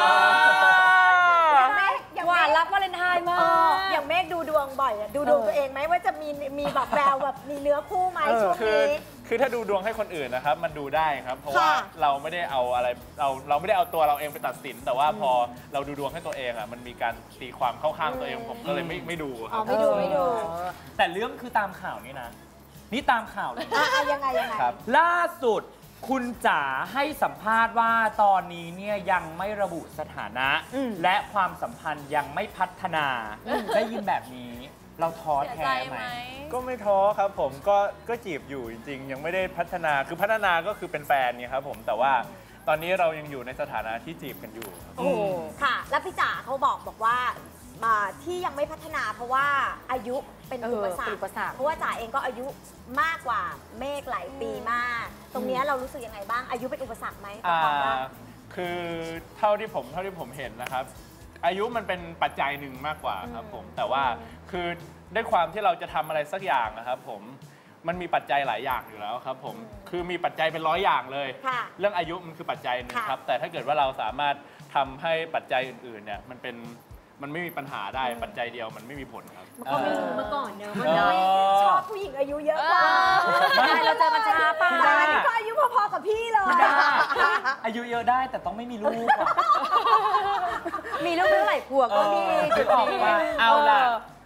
หวานรักวาเลนไทน์มากอย่างเมฆดูดวงบ่อยดูดวงตัวเองไหมว่าจะมีแบบแววแบบมีเนื้อคู่ไหมช่วงนี้คือถ้าดูดวงให้คนอื่นนะครับมันดูได้ครับเพราะว่าเราไม่ได้เอาอะไรเราไม่ได้เอาตัวเราเองไปตัดสินแต่ว่าพอเราดูดวงให้ตัวเองอ่ะมันมีการตีความเข้าข้างตัวเองผมก็เลยไม่ดูครับไม่ดูแต่เรื่องคือตามข่าวนี่นะนี่ตามข่าวเลยยังไงล่าสุดคุณจ๋าให้สัมภาษณ์ว่าตอนนี้เนี่ยยังไม่ระบุสถานะและความสัมพันธ์ยังไม่พัฒนาได้ยินแบบนี้เราท้อแท้ไหมก็ไม่ท้อครับผมก็จีบอยู่จริงๆยังไม่ได้พัฒนาคือพัฒนาก็คือเป็นแฟนเนี่ยครับผมแต่ว่าตอนนี้เรายังอยู่ในสถานะที่จีบกันอยู่ค่ะแล้วพี่จ๋าเขาบอกว่าที่ยังไม่พัฒนาเพราะว่าอายุเป็นอุปสรรคเพราะว่าจ๋าเองก็อายุมากกว่าเมฆหลายปีมากตรงนี้เรารู้สึกยังไงบ้างอายุเป็นอุปสรรคไหมคือเท่าที่ผมเห็นนะครับอายุมันเป็นปัจจัยหนึ่งมากกว่าครับผมแต่ว่าคือด้วยความที่เราจะทำอะไรสักอย่างนะครับผมมันมีปัจจัยหลายอย่างอยู่แล้วครับผมคือมีปัจจัยเป็น100อย่างเลยเรื่องอายุมันคือปัจจัยหนึ่งครับแต่ถ้าเกิดว่าเราสามารถทำให้ปัจจัยอื่นๆเนี่ยมันไม่มีปัญหาได้ปัจจัยเดียวมันไม่มีผลครับมันก็ไม่รู้มาก่อนเนอะมันชอบผู้หญิงอายุเยอะกว่าเราเจอมันช้าป่ะนี่ก็อายุพอๆกับพี่เลยอายุเยอะได้แต่ต้องไม่มีลูกมีลูกเท่าไหร่ผัวก็มีจุดออกมาเอาล่ะแ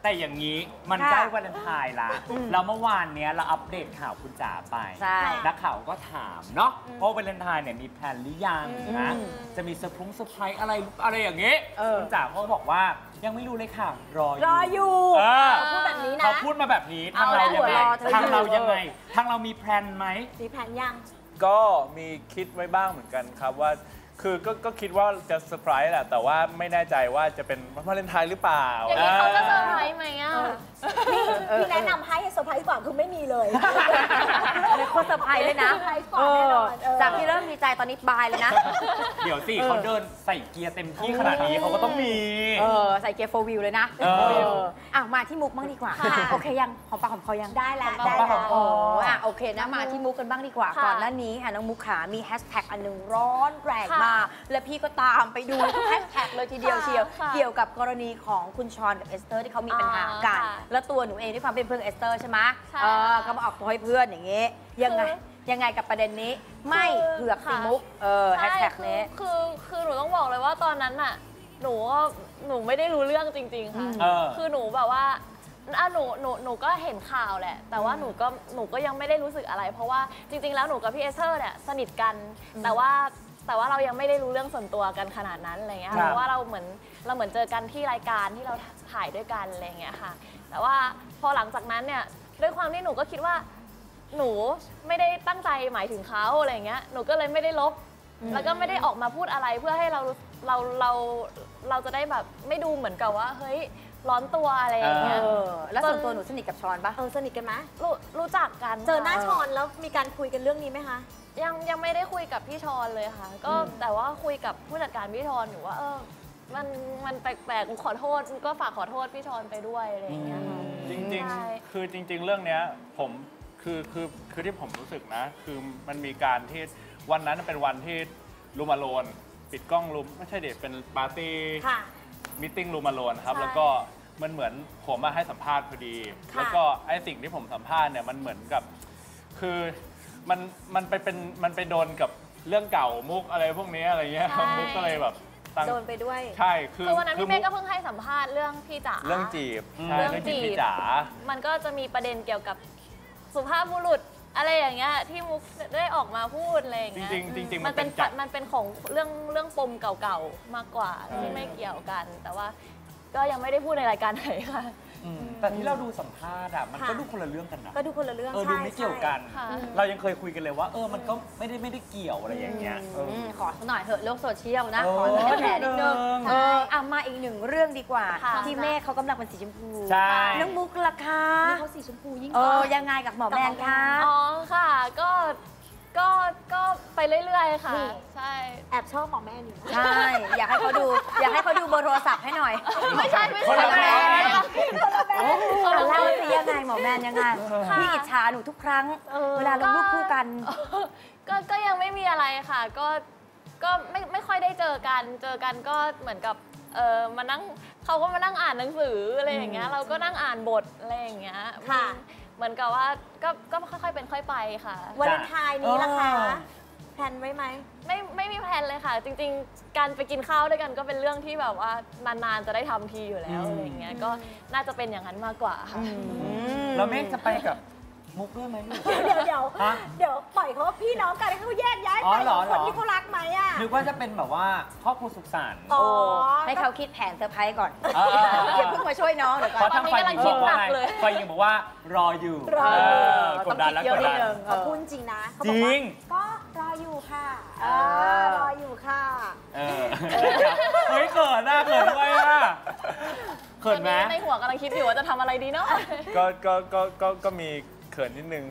แต่อย่างนี้มันใกล้วาเลนไทน์ละแล้วเมื่อวานเนี้ยเราอัปเดตข่าวคุณจ๋าไปนักข่าวก็ถามเนาะว่าวาเลนไทน์เนี่ยมีแพลนหรือยังนะจะมีเซอร์ไพรส์อะไรอย่างนี้คุณจ๋าเขาบอกว่ายังไม่รู้เลยค่ะรออยู่พูดแบบนี้นะเขาพูดมาแบบนี้ทางเรายังไงทางเรามีแพลนไหมมีแพลนยังก็มีคิดไว้บ้างเหมือนกันครับว่าคือก็คิดว่าจะเซอร์ไพรส์แหละแต่ว่าไม่แน่ใจว่าจะเป็นวันวาเลนไทน์หรือเปล่าอย่างนี้เขาจะเซอร์ไพรส์ไหมอ่ะพี่แนะนำให้เซอร์ไพรส์กว่าคือไม่มีเลยเลยคนเซอร์ไพรส์เลยนะจากที่เริ่มดีใจตอนนี้บายเลยนะเดี๋ยวสิเขาเดินใส่เกียร์เต็มที่ขนาดนี้เขาก็ต้องมีใส่เกียร์โฟวิวเลยนะมาที่มุกบ้างดีกว่าโอเคยังหอมปากหอมคอยังได้แล้วโอเคนะมาที่มุกกันบ้างดีกว่าก่อนหน้านี้น้องมุกขามีแฮชแท็กอันนึงร้อนแรงมากและพี่ก็ตามไปดูทุกแฮชแท็กเลยทีเดียวเชียวเกี่ยวกับกรณีของคุณชอนกับเอสเตอร์ที่เขามีปัญหากันแล้วตัวหนูเองด้วยความเป็นเพื่อนเอสเตอร์ใช่ไหมก็มาออกตัวให้เพื่อนอย่างงี้ยังไงกับประเด็นนี้ไม่เผือกสีมุกแฮชแท็กนี้คือหนูต้องบอกเลยว่าตอนนั้นน่ะหนูไม่ได้รู้เรื่องจริงๆค่ะคือหนูแบบว่าหนูก็เห็นข่าวแหละแต่ว่าหนูก็ยังไม่ได้รู้สึกอะไรเพราะว่าจริงๆแล้วหนูกับพี่เอสเตอร์เนี่ยสนิทกันแต่ว่าเรายังไม่ได้รู้เรื่องส่วนตัวกันขนาดนั้นอะไรเงี้ยเพราะว่าเราเหมือนเจอกันที่รายการที่เราถ่ายด้วยกันอะไรเงี้ยค่ะแต่ว่าพอหลังจากนั้นเนี่ยด้วยความที่หนูก็คิดว่าหนูไม่ได้ตั้งใจหมายถึงเขาอะไรเงี้ยหนูก็เลยไม่ได้ลบแล้วก็ไม่ได้ออกมาพูดอะไรเพื่อให้เราจะได้แบบไม่ดูเหมือนกับว่าเฮ้ยร้อนตัวอะไรอย่างเงี้ยแล้วส่วนตัวหนูสนิทกับชอนปะสนิทกันไหมรู้จักกันเจอหน้าชอนแล้วมีการคุยกันเรื่องนี้ไหมคะยังไม่ได้คุยกับพี่ชอนเลยค่ะก็แต่ว่าคุยกับผู้จัดการพี่ชอนอยู่ว่ามันแปลกๆขอโทษก็ฝากขอโทษพี่ชอนไปด้วยอะไรอย่างเงี้ยจริงๆเรื่องเนี้ยผมคือที่ผมรู้สึกนะคือมันมีการที่วันนั้นเป็นวันที่รูมาโลนปิดกล้องรูมไม่ใช่เด็กเป็นปาร์ตี้มิทติ้งรูมาโลนครับแล้วก็มันเหมือนผมมาให้สัมภาษณ์พอดีแล้วก็ไอ้สิ่งที่ผมสัมภาษณ์เนี่ยมันเหมือนกับคือมันไปโดนกับเรื่องเก่ามุกอะไรพวกนี้อะไรเงี้ยมุกก็เลยแบบโดนไปด้วยใช่คือวันนั้นพี่เมฆก็เพิ่งให้สัมภาษณ์เรื่องพี่จ๋าเรื่องจีบเรื่องจีบพี่จ๋ามันก็จะมีประเด็นเกี่ยวกับสุภาพบุรุษอะไรอย่างเงี้ยที่มุกได้ออกมาพูดอะไรอย่างเงี้ยจริงมันเป็นของเรื่องปมเก่าๆมากกว่าที่ไม่เกี่ยวกันแต่ว่าก็ยังไม่ได้พูดในรายการไหนค่ะแต่ที่เราดูสัมภาษณ์มันก็ดูคนละเรื่องกันนะก็ดูคนละเรื่องดูไม่เกี่ยวกันเรายังเคยคุยกันเลยว่ามันก็ไม่ได้เกี่ยวอะไรอย่างเงี้ยขอหน่อยเถอะโลกโซเชียลนะขอแหน่นิดนึงมาอีกหนึ่งเรื่องดีกว่าที่เมฆเขากำลังเป็นสีชมพูน้องมุกล่ะคะเขาสีชมพูยิ่งยังไงกับหมอแมนคะค่ะก็ไปเรื่อยๆค่ะใช่แอบชอบหมอแม่นี่ใช่อยากให้เขาดูเบอร์โทรศัพท์ให้หน่อยไม่ใช่คนละแม่เล่าสิยังไงหมอแมนยังไงพี่อิจฉาหนูทุกครั้งเวลาลงรูปคู่กันก็ยังไม่มีอะไรค่ะก็ไม่ค่อยได้เจอกันก็เหมือนกับมานั่งเขาก็มานั่งอ่านหนังสืออะไรอย่างเงี้ยเราก็นั่งอ่านบทอะไรอย่างเงี้ยเหมือนกับว่าก็ค่อยๆเป็นค่อยไปค่ะวาเลนไทน์นี้ล่ะคะแพลนไว้ไหมไม่มีแพลนเลยค่ะจริงๆการไปกินข้าวด้วยกันก็เป็นเรื่องที่แบบว่านานๆจะได้ทำทีอยู่แล้วอะไรอย่างเงี้ยก็น่าจะเป็นอย่างนั้นมากกว่าค่ะแล้วเมฆจะไปกับมุกด้วยไหมเดี๋ยวปล่อยเขาว่าพี่น้องกันให้เขาแยกย้ายไปคนที่เขารักไหมนึกว่าจะเป็นแบบว่าครอบครัวสุขสันต์ให้เขาคิดแผนเซอร์ไพรส์ก่อนอย่าเพิ่งมาช่วยน้องเดี๋ยวก่อนเพราะทางฝ่ายหญิงบอกว่าฝ่ายหญิงบอกว่ารออยู่กดดันแล้วกดดันเขาพูดจริงนะจริงก็รออยู่ค่ะรออยู่ค่ะเฮ้ยเขินด้วยเขินไหมในหัวกำลังคิดอยู่ว่าจะทำอะไรดีเนาะก็มีเขินนิดนึง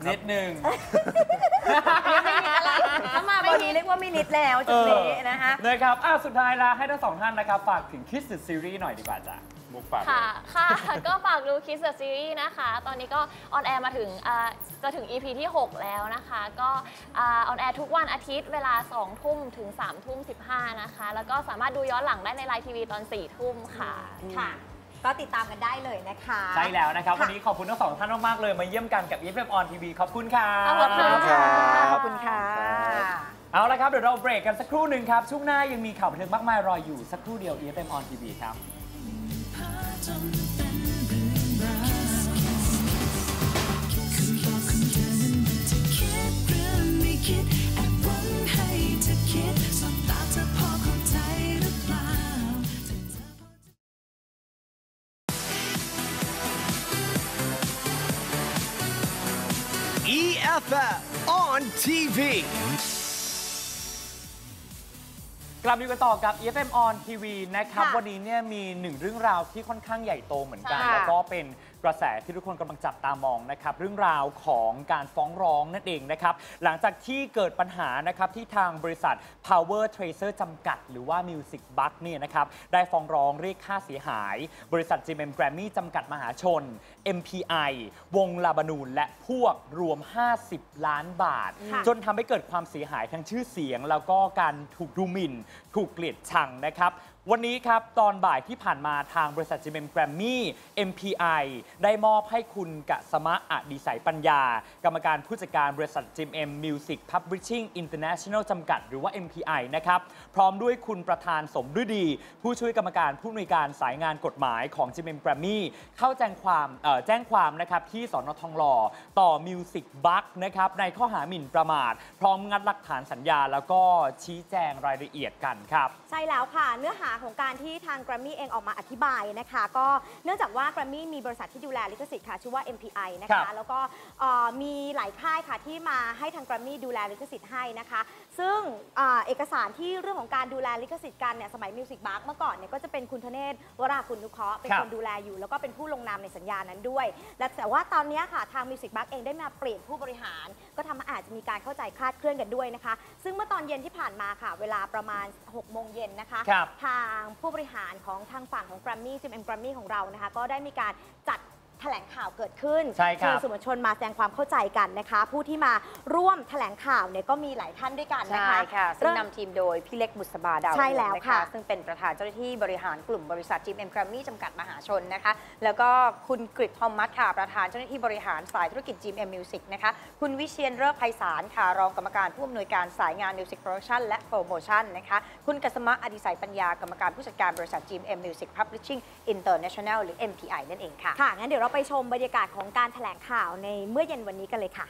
ถ้ามาวันนี้เรียกว่าไม่นิดแล้วจุดนี้นะคะนะครับสุดท้ายแล้วให้ทั้งสองท่านนะครับฝากถึง Kiss the Series หน่อยดีกว่าจ้ะมุกฝากค่ะก็ฝากดู Kiss the Series นะคะตอนนี้ก็ออนแอร์มาถึงจะถึง EP ที่ 6 แล้วนะคะก็ออนแอร์ทุกวันอาทิตย์เวลา 2 ทุ่มถึง 3 ทุ่ม 15 นะคะแล้วก็สามารถดูย้อนหลังได้ในไลน์ทีวีตอน 4 ทุ่มค่ะก็ติดตามกันได้เลยนะคะใช่แล้วนะครับวันนี้ขอบคุณทั้งสองท่านมากๆเลยมาเยี่ยมกันกับ EFM On TV ขอบคุณค่ะขอบคุณค่ะเอาละครับเดี๋ยวเราเบรกกันสักครู่หนึ่งครับช่วงหน้ายังมีข่าวบันเทิงมากมายรออยู่สักครู่เดียว EFM On TV ครับ EFF on TV กลับมากันต่อกับ EFM on TV นะครับวันนี้เนี่ยมีหนึ่งเรื่องราวที่ค่อนข้างใหญ่โตเหมือนกันแล้วก็เป็นกระแสที่ทุกคนกำลังจับตามองนะครับเรื่องราวของการฟ้องร้องนั่นเองนะครับหลังจากที่เกิดปัญหานะครับที่ทางบริษัท Power Tracer จำกัดหรือว่า Music Bug เนี่ยนะครับได้ฟ้องร้องเรียกค่าเสียหายบริษัท GMM Grammy จำกัดมหาชน MPI วงลาบานูนและพวกรวม50 ล้านบาทจนทำให้เกิดความเสียหายทั้งชื่อเสียงแล้วก็การถูกดูหมิ่นถูกเกลียดชังนะครับวันนี้ครับตอนบ่ายที่ผ่านมาทางบริษัท GMM Grammy MPI ได้มอบให้คุณกษมะอดิสัยปัญญากรรมการผู้จัดการบริษัท GMM Music Publishing International จำกัดหรือว่า MPI นะครับพร้อมด้วยคุณประธานสมฤดีผู้ช่วยกรรมการผู้อำนวยการสายงานกฎหมายของ GMM Grammy เข้าแจ้งความนะครับที่สน.ทองหล่อต่อ Music Bug นะครับในข้อหาหมิ่นประมาทพร้อมงัดหลักฐานสัญญาแล้วก็ชี้แจงรายละเอียดกันครับใช่แล้วค่ะเนื้อหาของการที่ทาง Grammy เองออกมาอธิบายนะคะก็เนื่องจากว่า Grammy มีบริษัทที่ดูแลลิขสิทธิ์ค่ะชื่อว่า MPI นะคะแล้วก็มีหลายค่ายค่ะที่มาให้ทาง Grammy ดูแลลิขสิทธิ์ให้นะคะซึ่งเอกสารที่เรื่องของการดูแลลิขสิทธิ์กันเนี่ยสมัย Music Bug เมื่อก่อนเนี่ยก็จะเป็นคุณธเนศวราคุณนุเคราะห์เป็นคนดูแลอยู่แล้วก็เป็นผู้ลงนามในสัญญานั้นด้วยแต่ว่าตอนนี้ค่ะทาง Music Bug เองได้มาเปลี่ยนผู้บริหารก็ทำให้อาจจะมีการเข้าใจคลาดเคลื่อนกันด้วยนะคะซึ่งเมื่อตอนเย็นที่ผ่านมาค่ะเวลาประมาณ 6 โมงเย็นนะคะทางผู้บริหารของทางฝั่งของ Grammy GMM Grammy ของเรานะคะก็ได้มีการจัดแถลงข่าวเกิดขึ้นเชิญสื่อมวลชนมาแสดงความเข้าใจกันนะคะผู้ที่มาร่วมแถลงข่าวเนี่ยก็มีหลายท่านด้วยกันนะคะใช่ค่ะซึ่งนำทีมโดยพี่เล็กบุษบาดาวใช่แล้วค่ะซึ่งเป็นประธานเจ้าหน้าที่บริหารกลุ่มบริษัท GMM Grammy จำกัดมหาชนนะคะแล้วก็คุณกฤษทอมมัสค่ะประธานเจ้าหน้าที่บริหารสายธุรกิจ GMM Music นะคะคุณวิเชียรเลิศไพศาลค่ะรองกรรมการผู้อำนวยการสายงาน Music Production และ Promotion นะคะคุณกษมะอดิสัยปัญญากรรมการผู้จัดการบริษัท GMM Music Publishing International หรือ MPI นั่นเองค่ะค่ะงั้นเดี๋ยวเราไปชมบรรยากาศของการแถลงข่าวในเมื่อเย็นวันนี้กันเลยค่ะ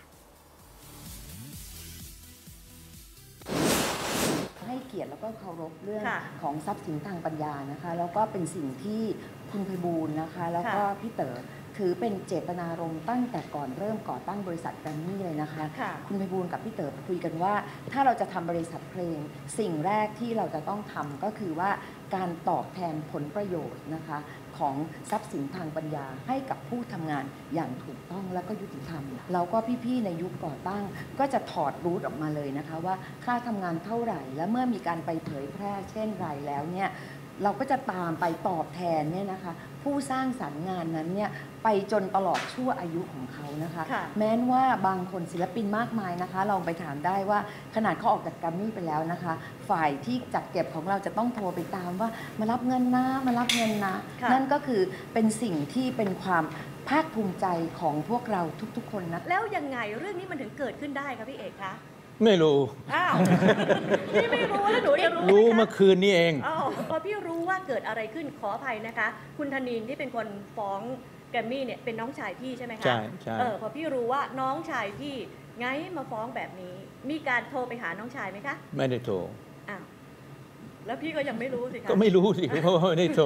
ให้เกียรติแล้วก็เคารพเรื่องของทรัพย์สินทางปัญญานะคะแล้วก็เป็นสิ่งที่คุณไพบูลย์นะคะแล้วก็พี่เต๋อถือเป็นเจตนารมณ์ตั้งแต่ก่อนเริ่มก่อตั้งบริษัทแกรมมี่เลยนะคะคุณไพบูลย์กับพี่เต๋อคุยกันว่าถ้าเราจะทำบริษัทเพลงสิ่งแรกที่เราจะต้องทำก็คือว่าการตอบแทนผลประโยชน์นะคะของทรัพย์สินทางปัญญาให้กับผู้ทำงานอย่างถูกต้องและก็ยุติธรรมเราก็พี่ๆในยุคก่อตั้งก็จะถอดรูทออกมาเลยนะคะว่าค่าทำงานเท่าไหร่และเมื่อมีการไปเผยแพร่เช่นไรแล้วเนี่ยเราก็จะตามไปตอบแทนเนี่ยนะคะผู้สร้างสรรค์งานนั้นเนี่ยไปจนตลอดชั่วอายุของเขานะคะแม้ว่าบางคนศิลปินมากมายนะคะลองไปถามได้ว่าขนาดเขาออกจากแกรมมี่ไปแล้วนะคะฝ่ายที่จัดเก็บของเราจะต้องโทรไปตามว่ามารับเงินนะมารับเงินนะนั่นก็คือเป็นสิ่งที่เป็นความภาคภูมิใจของพวกเราทุกๆคนนะแล้วยังไงเรื่องนี้มันถึงเกิดขึ้นได้คะพี่เอกคะไม่รู้อ้าวพี่ไม่รู้แล้วหนูจะรู้เมื่อคืนนี้เองพอพี่รู้ว่าเกิดอะไรขึ้นขออภัยนะคะคุณธนินที่เป็นคนฟ้องแกรมมี่เนี่ยเป็นน้องชายพี่ใช่ไหมคะใช่ใช่พอพี่รู้ว่าน้องชายพี่ไงมาฟ้องแบบนี้มีการโทรไปหาน้องชายไหมคะไม่ได้โทรอ้าวแล้วพี่ก็ยังไม่รู้สิคะก็ไม่รู้สิเพราะไม่ได้โทร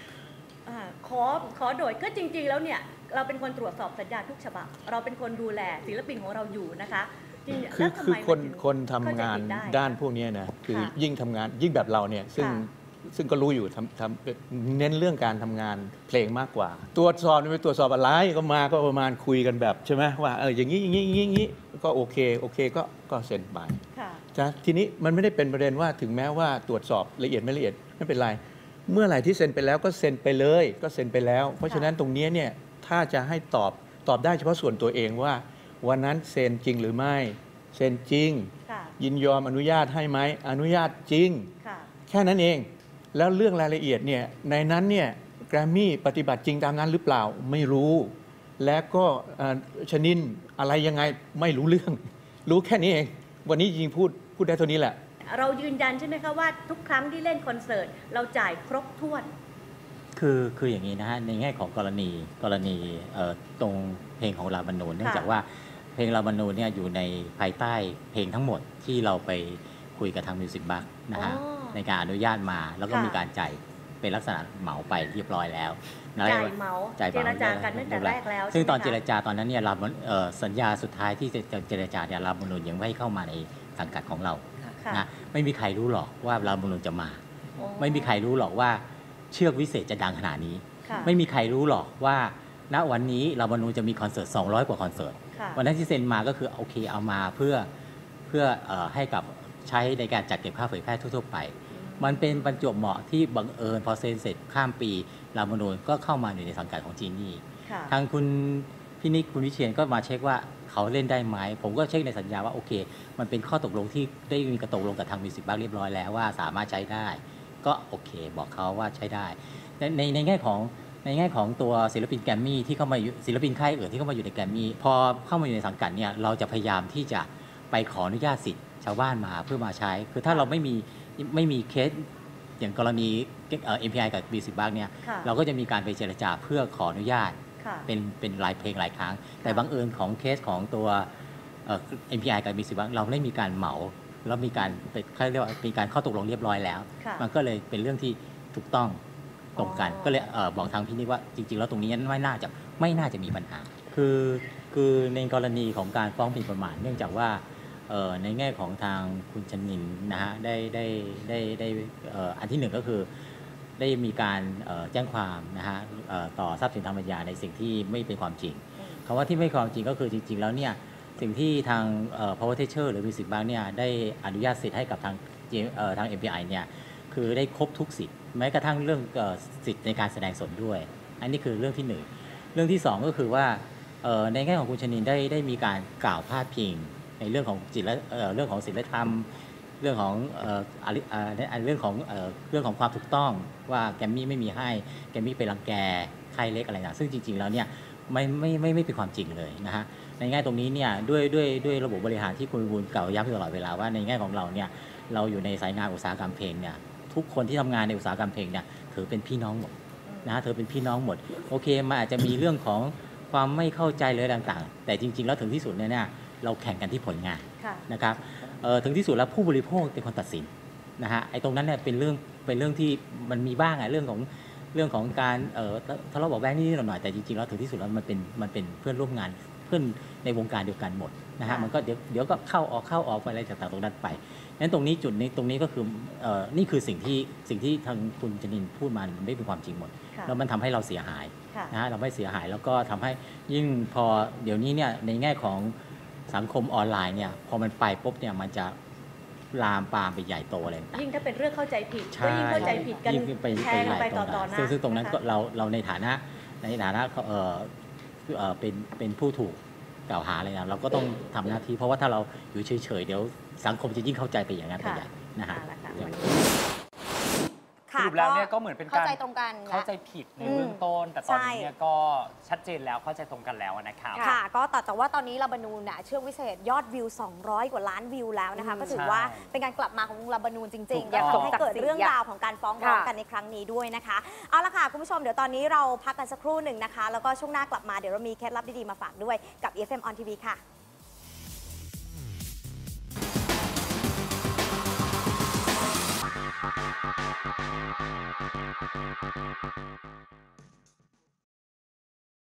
ขอโดยก็จริงๆแล้วเนี่ยเราเป็นคนตรวจสอบสัญญาทุกฉบับเราเป็นคนดูแลศิลปินของเราอยู่นะคะคือคนทำงานด้านพวกนี้นะคือยิ่งทำงานยิ่งแบบเราเนี่ยซึ่งก็รู้อยู่เน้นเรื่องการทำงานเพลงมากกว่าตรวจสอบไปตรวจสอบอะไรก็มาก็ประมาณคุยกันแบบใช่ไหมว่าอย่างนี้ก็โอเคก็เซ็นไปทีนี้มันไม่ได้เป็นประเด็นว่าถึงแม้ว่าตรวจสอบละเอียดไม่ละเอียดไม่เป็นไรเมื่อไหร่ที่เซ็นไปแล้วก็เซ็นไปเลยก็เซ็นไปแล้วเพราะฉะนั้นตรงนี้เนี่ยถ้าจะให้ตอบได้เฉพาะส่วนตัวเองว่าวันนั้นเซ็นจริงหรือไม่เซ็นจริงยินยอมอนุญาตให้ไหมอนุญาตจริงแค่นั้นเองแล้วเรื่องรายละเอียดเนี่ยในนั้นเนี่ยแกรมมี่ปฏิบัติจริงตามนั้นหรือเปล่าไม่รู้และก็ชนินอะไรยังไงไม่รู้เรื่องรู้แค่นี้เองวันนี้จริงพูดได้เท่านี้แหละเรายืนยันใช่ไหมคะว่าทุกครั้งที่เล่นคอนเสิร์ตเราจ่ายครบถ้วนคืออย่างนี้นะฮะในแง่ของกรณีตรงเพลงของลาบานูนเนื่องจากว่าเพลงลาบานูนเนี่ยอยู่ในภายใต้เพลงทั้งหมดที่เราไปคุยกับทางมิวสิกบัคนะฮะในการอนุญาตมาแล้วก็มีการจ่ายเป็นลักษณะเหมาไปเรียบร้อยแล้วนะจ่ายเหมาเจรจากันตั้งแต่แรกแล้วซึ่งตอนใช่เจไหมรคะจาตอนนั้นเนี่ยสัญญาสุดท้ายที่จะเจรจาเนี่ยรัฐธรรมนูญยังไม่ให้เข้ามาในสังกัดของเราค่ะนะไม่มีใครรู้หรอกว่ารัฐธรรมนูญจะมาโอ้ไม่มีใครรู้หรอกว่าเชือกวิเศษจะดังขนาดนี้ค่ะไม่มีใครรู้หรอกว่าณวันนี้รัฐธรรมนูญจะมีคอนเสิร์ต200 กว่าคอนเสิร์ตค่ะวันนั้นที่เซ็นมาก็คือโอเคเอามาเพื่อให้กับใช้ในการจัดเก็บค่าเผยแพร่ทั่วๆไป มันเป็นบรรจวบเหมาะที่บังเอิญพอเซ็นเสร็จข้ามปีรัฐธรรมนูญก็เข้ามาอยู่ในสังกัดของจีนี่ค่ะทางคุณพี่นิกคุณวิเชียนก็มาเช็คว่าเขาเล่นได้ไหมผมก็เช็คในสัญญาว่าโอเค มันเป็นข้อตกลงที่ได้มีกระตกลงกับทางมิวสิกบัคเรียบร้อยแล้วว่าสามารถใช้ได้ ก็โอเคบอกเขาว่าใช้ได้ในแง่ของตัวศิลปินแกรมมี่ที่เข้ามาอยู่ศิลปินค่ายอื่นที่เข้ามาอยู่ในแกรมมี่พอเข้ามาอยู่ในสังกัดเนี่ยเราจะพยายามที่จะไปขออนุญาตสิทธิ์ชาวบ้านมาเพื่อมาใช้คือถ้าเราไม่มีเคสอย่างกรณีMPI กับมิวสิกบัคเนี่ยค่ะเราก็จะมีการไปเจรจาเพื่อขออนุญาตค่ะเป็นรายเพลงรายครั้ง แต่บังเอิญของเคสของตัวMPI กับมิวสิกบัคเราได้มีการเหมาแล้วมีการเขาเรียกว่ามีการข้อตกลงเรียบร้อยแล้วค่ะมันก็เลยเป็นเรื่องที่ถูกต้องตรงกัน ก็เลยบอกทางพี่นิกว่าจริงๆแล้วตรงนี้ไม่น่าจะมีปัญหาคือในกรณีของการฟ้องหมิ่นประมาทเนื่องจากว่าในแง่ของทางคุณชนินนะฮะได้อันที่หนึ่งก็คือได้มีการแจ้งความนะฮะต่อทรัพย์สินทางปัญญาในสิ่งที่ไม่เป็นความจริงคำว่าที่ไม่ความจริงก็คือจริงๆแล้วเนี่ยสิ่งที่ทาง Power Teacher หรือ Music Bank เนี่ยได้อนุญาตสิทธิ์ให้กับทาง MPI เนี่ยคือได้ครบทุกสิทธิ์แม้กระทั่งเรื่องสิทธิ์ในการแสดงสดด้วยอันนี้คือเรื่องที่หนึ่งเรื่องที่สองก็คือว่าในแง่ของคุณชนินได้มีการกล่าวพาดพิงในเรื่องของเรื่องของศีลธรรมเรื่องของเรื่องของความถูกต้องว่าแกมมี่ไม่มีให้แกมมี่ไปรังแกค่ายเล็กอะไรนะซึ่งจริงๆแล้วเนี่ยไม่เป็นความจริงเลยนะฮะในแง่ตรงนี้เนี่ยด้วยระบบบริหารที่คุณวิบูลย์กล่าวย้ำอยู่ตลอดเวลาว่าในแง่ของเราเนี่ยเราอยู่ในสายงานอุตสาหกรรมเพลงเนี่ยทุกคนที่ทำงานในอุตสาหกรรมเพลงเนี่ยถือเป็นพี่น้องหมดนะเธอเป็นพี่น้องหมดโอเคมันอาจจะมีเรื่องของความไม่เข้าใจเลยต่างๆแต่จริงๆแล้วถึงที่สุดเนี่ยเราแข่งกันที่ผลงานค่ะนะครับถึงที่สุดแล้วผู้บริโภคเป็นคนตัดสินนะฮะไอ้ตรงนั้นเนี่ยเป็นเรื่องที่มันมีบ้างอะเรื่องของการทะเลาะเบาะแว้งนิดๆหน่อยๆแต่จริงๆแล้วถึงที่สุดแล้วมันเป็นเพื่อนร่วมงานเพื่อนในวงการเดียวกันหมดนะฮะมันก็เดี๋ยวก็เข้าออกไปอะไรต่างๆตรงนั้นไปนั้นตรงนี้จุดนี้ตรงนี้ก็คือนี่คือสิ่งที่ทางคุณจนินพูดมาไม่เป็นความจริงหมดแล้วมันทำให้เราเสียหายนะฮะเราไม่เสียหายแล้วก็ทำให้ยิ่งพอเดี๋ยวนี้เนี่ยในแง่ของสังคมออนไลน์เนี่ยพอมันไปปุ๊บเนี่ยมันจะลามปามไปใหญ่โตอะไรต่างยิ่งถ้าเป็นเรื่องเข้าใจผิดใช่ก็ยิ่งเข้าใจผิดกันยิ่งไปแชร์กันไปต่อๆหน้าซึ่งตรงนั้นก็ะคะเราในฐานะเป็นผู้ถูกกล่าวหาอะไรนะเราก็ต้องทำหน้าที่เพราะว่าถ้าเราอยู่เฉยๆเดี๋ยวสังคมจะยิ่งเข้าใจไปอย่างนั้นไปใหญ่นะฮะสรุปแล้วเนี่ยก็เหมือนเป็นการเข้าใจตรงกันเข้าใจผิดในเบื้องต้น แต่ตอนนี้เนี่ยก็ชัดเจนแล้วเข้าใจตรงกันแล้วนะครับค่ะก็แต่ว่าตอนนี้ลาบานูนเชือกวิเศษยอดวิว 200 กว่าล้านวิวแล้วนะคะก็ถือว่าเป็นการกลับมาของลาบานูนจริงๆอยากทำให้เกิดเรื่องอยากราวของการฟ้องร้องค่ะกันในครั้งนี้ด้วยนะคะเอาละค่ะคุณผู้ชมเดี๋ยวตอนนี้เราพักกันสักครู่หนึ่งนะคะแล้วก็ช่วงหน้ากลับมาเดี๋ยวเรามีเคล็ดลับดีๆมาฝากด้วยกับ EFM on TV ค่ะ